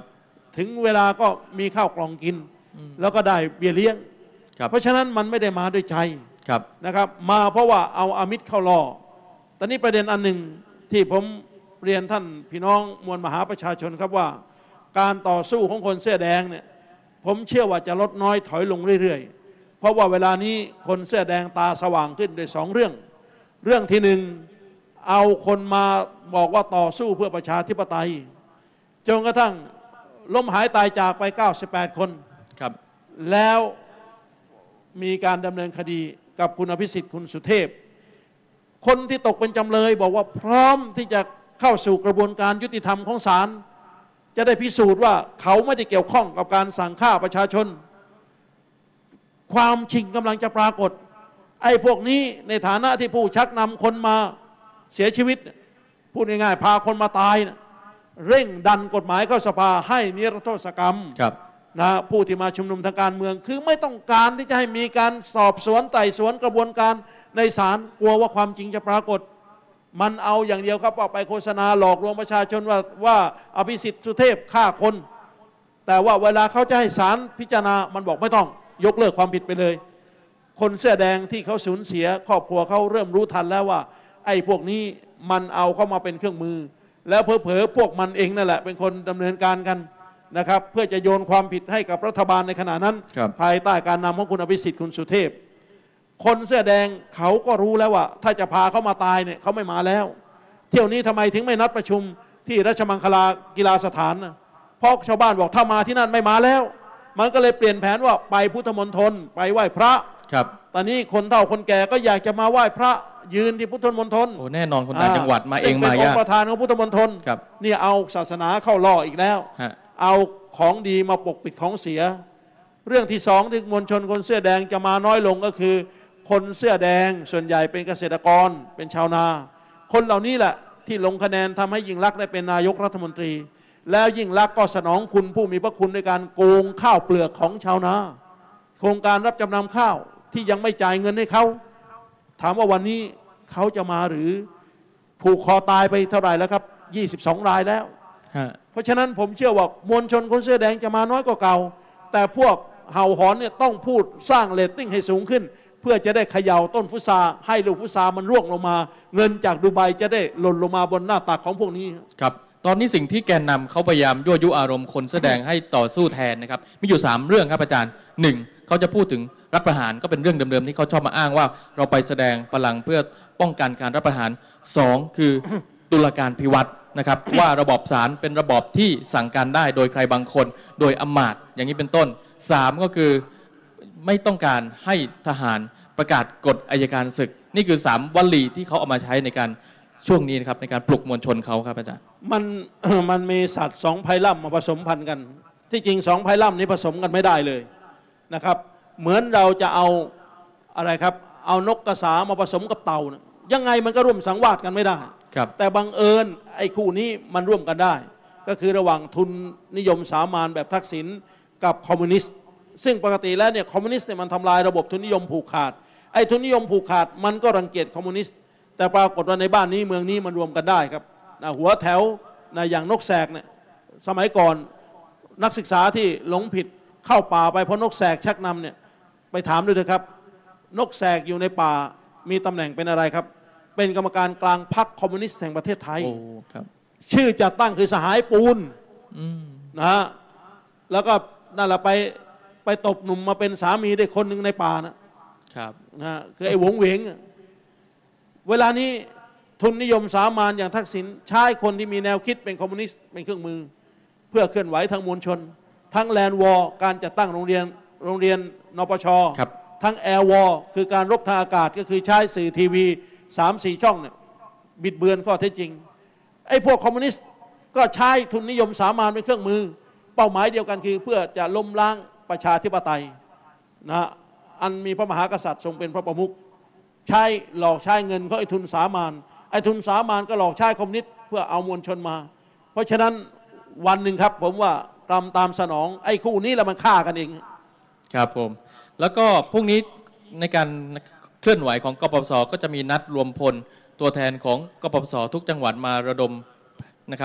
ถึงเวลาก็มีข้าวกล่องกินแล้วก็ได้เบี้ยเลี้ยงเพราะฉะนั้นมันไม่ได้มาด้วยใจนะครับมาเพราะว่าเอาอามิตรเข้าล่อตอนนี้ประเด็นอันหนึ่งที่ผมเรียนท่านพี่น้องมวลมหาประชาชนครับว่าการต่อสู้ของคนเสื้อแดงเนี่ยผมเชื่อว่าจะลดน้อยถอยลงเรื่อยๆเพราะว่าเวลานี้คนเสื้อแดงตาสว่างขึ้นด้วยสองเรื่องเรื่องที่หนึ่งเอาคนมาบอกว่าต่อสู้เพื่อประชาธิปไตยจนกระทั่งล้มหายตายจากไปเก้าสิบแปดคนครับแล้วมีการดำเนินคดีกับคุณอภิสิทธิ์คุณสุเทพคนที่ตกเป็นจำเลยบอกว่าพร้อมที่จะเข้าสู่กระบวนการยุติธรรมของศาลจะได้พิสูจน์ว่าเขาไม่ได้เกี่ยวข้องกับการสั่งฆ่าประชาชนความจริงกำลังจะปรากฏไอ้พวกนี้ในฐานะที่ผู้ชักนำคนมาเสียชีวิตพูดง่ายๆพาคนมาตายนะเร่งดันกฎหมายเข้าสภาให้นิรโทษกรรมนะผู้ที่มาชุมนุมทางการเมืองคือไม่ต้องการที่จะให้มีการสอบสวนไต่สวนกระบวนการในศาลกลัวว่าความจริงจะปรากฏมันเอาอย่างเดียวครับว่าไปโฆษณาหลอกลวงประชาชนว่าว่าอภิสิทธิ์สุเทพฆ่าคนแต่ว่าเวลาเขาจะให้ศาลพิจารณามันบอกไม่ต้องยกเลิกความผิดไปเลยคนเสื้อแดงที่เขาสูญเสียครอบครัวเขาเริ่มรู้ทันแล้วว่าไอ้พวกนี้มันเอาเข้ามาเป็นเครื่องมือแล้วเผลอๆพวกมันเองนั่นแหละเป็นคนดำเนินการกันนะครับเพื่อจะโยนความผิดให้กับรัฐบาลในขณะนั้นภายใต้การนำของคุณอภิสิทธิ์คุณสุเทพคนเสื้อแดงเขาก็รู้แล้วว่าถ้าจะพาเขามาตายเนี่ยเขาไม่มาแล้วเที่ยวนี้ทำไมถึงไม่นัดประชุมที่ราชมังคลากีฬาสถานนะเพราะชาวบ้านบอกถ้ามาที่นั่นไม่มาแล้วมันก็เลยเปลี่ยนแผนว่าไปพุทธมณฑลไปไหว้พระครับตอนนี้คนเฒ่าคนแก่ก็อยากจะมาไหว้พระยืนที่พุทธมณฑลโอ้แน่นอนคนต่างจังหวัดมาเองมายากเป็นองค์ประธานของพุทธมณฑลนี่เอาศาสนาเข้าล่ออีกแล้วเอาของดีมาปกปิดของเสียเรื่องที่สองที่มวลชนคนเสื้อแดงจะมาน้อยลงก็คือคนเสื้อแดงส่วนใหญ่เป็นเกษตรกรเป็นชาวนาคนเหล่านี้แหละที่ลงคะแนนทำให้ยิ่งลักษณ์ได้เป็นนายกรัฐมนตรีแล้วยิ่งลักษณ์ก็สนองคุณผู้มีพระคุณในการโกงข้าวเปลือกของชาวนาโครงการรับจำนำข้าวที่ยังไม่จ่ายเงินให้เขาถามว่าวันนี้เขาจะมาหรือผูกคอตายไปเท่าไหร่แล้วครับยี่สิบสองรายแล้วเพราะฉะนั้นผมเชื่อว่ามวลชนคนเสื้อแดงจะมาน้อยกว่าเก่าแต่พวกเห่าหอนเนี่ยต้องพูดสร้างเรตติ้งให้สูงขึ้นเพื่อจะได้เขย่าต้นฟุตาให้ลูกฟุตามันร่วงลงมาเงินจากดูไบจะได้หล่นลงมาบนหน้าตักของพวกนี้ครับตอนนี้สิ่งที่แกนนำเขาพยายามยั่วยุอารมณ์คนแสดงให้ต่อสู้แทนนะครับมีอยู่สามเรื่องครับอาจารย์หนึ่งเขาจะพูดถึงรัฐประหารก็เป็นเรื่องเดิมๆที่เขาชอบมาอ้างว่าเราไปแสดงพลังเพื่อป้องกันการรัฐประหารสองคือตุลาการพิวัตรนะครับว่าระบอบศาลเป็นระบอบที่สั่งการได้โดยใครบางคนโดยอำมาตย์อย่างนี้เป็นต้นสามก็คือไม่ต้องการให้ทหารประกาศกฎอัยการศึกนี่คือสามวลีที่เขาเอามาใช้ในการช่วงนี้นะครับในการปลุกมวลชนเขาครับอาจารย์มันมันมีสัตว์สองไพล่ำมาผสมพันธุ์กันที่จริงสองไพล่ำนี้ผสมกันไม่ได้เลยนะครับเหมือนเราจะเอาอะไรครับเอานกกระสามาผสมกับเต่านะยังไงมันก็ร่วมสังวาสกันไม่ได้แต่บังเอิญไอ้คู่นี้มันร่วมกันได้ก็คือระหว่างทุนนิยมสามานแบบทักษิณกับคอมมิวนิสต์ซึ่งปกติแล้วเนี่ยคอมมิวนิสต์เนี่ยมันทำลายระบบทุนนิยมผูกขาดไอ้ทุนนิยมผูกขาดมันก็รังเกียจคอมมิวนิสต์แต่ปรากฏว่าในบ้านนี้เมืองนี้มันรวมกันได้ครับนะหัวแถวนะอย่างนกแสกเนี่ยสมัยก่อนนักศึกษาที่หลงผิดเข้าป่าไปเพราะนกแสกชักนำเนี่ยไปถามดูเถอะครับนกแสกอยู่ในป่ามีตำแหน่งเป็นอะไรครับเป็นกรรมการกลางพรรคคอมมิวนิสต์แห่งประเทศไทยชื่อจัดตั้งคือสหายปูนนะฮะแล้วก็นั่นแหละไปไปตบหนุ่มมาเป็นสามีได้คนหนึ่งในป่านะครับนะคือไอ้หวงเหวงเวลานี้ทุนนิยมสามานอย่างทักษิณใช้คนที่มีแนวคิดเป็นคอมมิวนิสต์เป็นเครื่องมือเพื่อเคลื่อนไหวทางมวลชนทั้งแลนด์วอร์การจัดตั้งโรงเรียนโรงเรียนนปช.ทั้งแอร์วอร์คือการรบทางอากาศก็คือใช้สื่อทีวีสามสี่ช่องเนี่ยบิดเบือนข้อเท็จจริงไอ้พวกคอมมิวนิสต์ก็ใช้ทุนนิยมสามานเป็นเครื่องมือเป้าหมายเดียวกันคือเพื่อจะล้มล้างประชาธิปไตยนะอันมีพระมหากษัตริย์ทรงเป็นพระประมุขใช้หลอกใช้เงินเขาไอ้ทุนสามานไอ้ทุนสามานก็หลอกใช้คอมมิวนิสต์เพื่อเอามวลชนมาเพราะฉะนั้นวันหนึ่งครับผมว่ากรรมตามสนองไอ้คู่นี้แล้วมันฆ่ากันเองครับผมแล้วก็พรุ่งนี้ในการเคลื่อนไหวของกปปสก็จะมีนัดรวมพลตัวแทนของกปปสทุกจังหวัดมาระดมนะครับ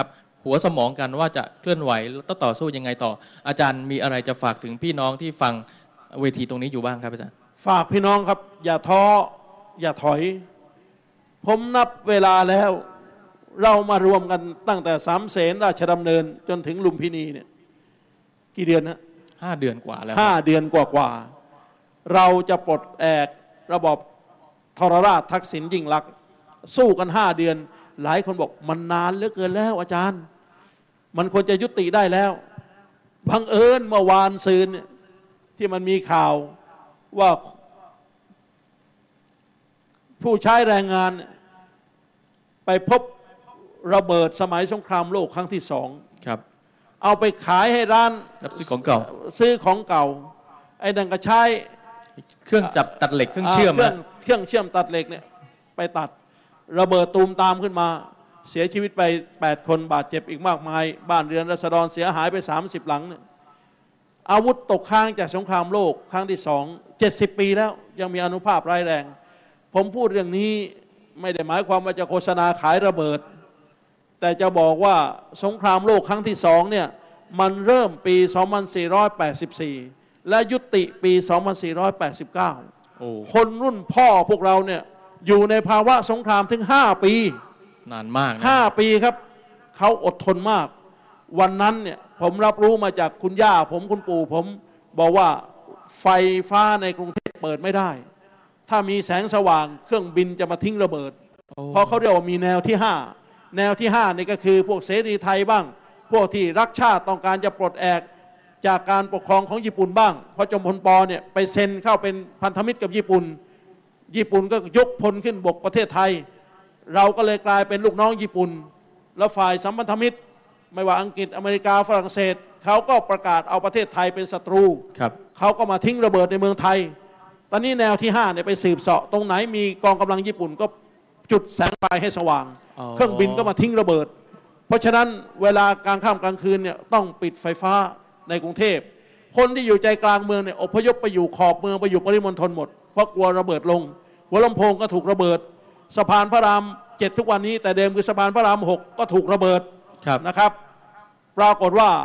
หัวสมองกันว่าจะเคลื่อนไหวแล้วต้องต่อสู้ยังไงต่ออาจารย์มีอะไรจะฝากถึงพี่น้องที่ฟังเวทีตรงนี้อยู่บ้างครับอาจารย์ฝากพี่น้องครับอย่าท้ออย่าถอยผมนับเวลาแล้วเรามารวมกันตั้งแต่สามเสนราชดำเนินจนถึงลุมพินีเนี่ยกี่เดือนนะห้าเดือนกว่าแล้วห้าเดือนกว่ากว่าเราจะปลดแอกระบบทรราชทักษิณยิ่งลักษณ์สู้กันห้าเดือนหลายคนบอกมันนานเหลือเกินแล้วอาจารย์มันควรจะยุติได้แล้วบังเอิญเมื่อวานซืนที่มันมีข่าวว่าผู้ใช้แรงงานไปพบระเบิดสมัยสงครามโลกครั้งที่สองครับเอาไปขายให้ร้านรับซื้อของเก่าซื้อของเก่าไอ้ดังก็ใช้เครื่องจับตัดเหล็กเครื่องเชื่อมเครื่องเครื่องเชื่อมตัดเหล็กเนี่ยไปตัดระเบิดตูมตามขึ้นมาเสียชีวิตไปแปดคนบาดเจ็บอีกมากมายบ้านเรือนราษฎรเสียหายไปสามสิบหลังเนี่ยอาวุธตกค้างจากสงครามโลกครั้งที่สองเจ็ดสิบปีแล้วยังมีอานุภาพร้ายแรงผมพูดเรื่องนี้ไม่ได้หมายความว่าจะโฆษณาขายระเบิดแต่จะบอกว่าสงครามโลกครั้งที่สองเนี่ยมันเริ่มปี สองพันสี่ร้อยแปดสิบสี่ และยุติปี สองพันสี่ร้อยแปดสิบเก้า คนรุ่นพ่อพวกเราเนี่ยอยู่ในภาวะสงครามถึงห้าปีนานมากนะห้าปีครับเขาอดทนมากวันนั้นเนี่ยผมรับรู้มาจากคุณย่าผมคุณปู่ผมบอกว่าไฟฟ้าในกรุงเทพเปิดไม่ได้ถ้ามีแสงสว่างเครื่องบินจะมาทิ้งระเบิดเพราะเขาเรียกว่ามีแนวที่ห้าแนวที่ห้านี่ก็คือพวกเสรีไทยบ้างพวกที่รักชาติต้องการจะปลดแอกจากการปกครองของญี่ปุ่นบ้างเพราะจอมพลป.เนี่ยไปเซ็นเข้าเป็นพันธมิตรกับญี่ปุ่นญี่ปุ่นก็ยกพลขึ้นบกประเทศไทยเราก็เลยกลายเป็นลูกน้องญี่ปุ่นแล้วฝ่ายสัมพันธมิตรไม่ว่าอังกฤษอเมริกาฝรั่งเศสเขาก็ประกาศเอาประเทศไทยเป็นศัตรูเขาก็มาทิ้งระเบิดในเมืองไทยตอนนี้แนวที่ห้าเนี่ยไปสืบเสาะตรงไหนมีกองกำลังญี่ปุ่นก็จุดแสงไฟให้สว่างเครื่องบินก็มาทิ้งระเบิดเพราะฉะนั้นเวลากลางค่ำกลางคืนเนี่ยต้องปิดไฟฟ้าในกรุงเทพคนที่อยู่ใจกลางเมืองเนี่ยอพยพไปอยู่ขอบเมืองไปอยู่ปริมณฑลหมดเพราะกลัวระเบิดลงหัวลำโพงก็ถูกระเบิดสะพานพระรามเจ็ดทุกวันนี้แต่เดิมคือสะพานพระรามหกก็ถูกระเบิดนะครับปรากฏว่า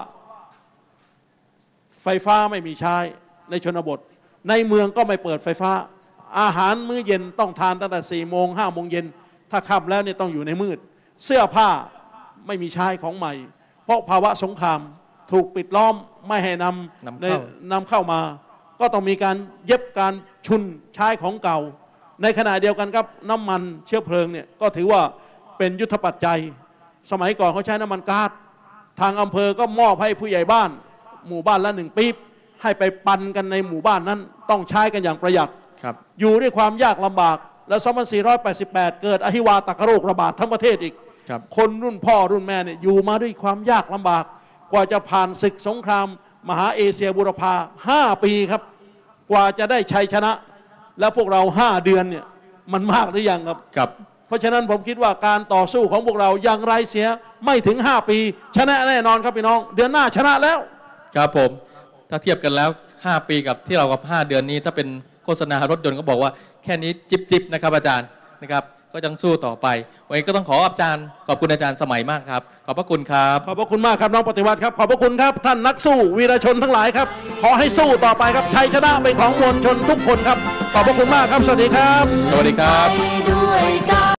ไฟฟ้าไม่มีใช้ในชนบทในเมืองก็ไม่เปิดไฟฟ้าอาหารมื้อเย็นต้องทานตั้งแต่สี่โมงห้าโมงเย็นถ้าค่ำแล้วเนี่ยต้องอยู่ในมืดเสื้อผ้าไม่มีใช้ของใหม่เพราะภาวะสงครามถูกปิดล้อมไม่ให้นำนำเข้ามาก็ต้องมีการเย็บการชุนใช้ของเก่าในขณะเดียวกันครับน้ำมันเชื้อเพลิงเนี่ยก็ถือว่าเป็นยุทธปัจจัยสมัยก่อนเขาใช้น้ำมันก๊าซทางอำเภอก็มอบให้ผู้ใหญ่บ้านหมู่บ้านละหนึ่งปี๊บให้ไปปันกันในหมู่บ้านนั้นต้องใช้กันอย่างประหยัดอยู่ด้วยความยากลำบากแล้ว สองพันสี่ร้อยแปดสิบแปด เกิดอหิวาตกโรคระบาดทั้งประเทศอีก ค, คนรุ่นพ่อรุ่นแม่เนี่ยอยู่มาด้วยความยากลำบากกว่าจะผ่านศึกสงครามมหาเอเชียบูรพาห้าปีครับกว่าจะได้ชัยชนะแล้วพวกเราห้าเดือนเนี่ยมันมากหรือยังครับครับเพราะฉะนั้นผมคิดว่าการต่อสู้ของพวกเราอย่างไรเสียไม่ถึงห้าปีชนะแน่นอนครับพี่น้องเดือนหน้าชนะแล้วครับผมถ้าเทียบกันแล้วห้าปีกับที่เรากับห้าเดือนนี้ถ้าเป็นโฆษณารถยนต์ก็บอกว่าแค่นี้จิบจิบนะครับอาจารย์นะครับก็ยังสู้ต่อไปวันนี้ก็ต้องขออาจารย์ขอบคุณอาจารย์สมัยมากครับขอบพระคุณครับขอบพระคุณมากครับน้องปฏิวัติครับขอบพระคุณครับท่านนักสู้วีรชนทั้งหลายครับขอให้สู้ต่อไปครับชัยชนะเป็นของมวลชนทุกคนครับขอบพระคุณมากครับสวัสดีครับสวัสดีครับ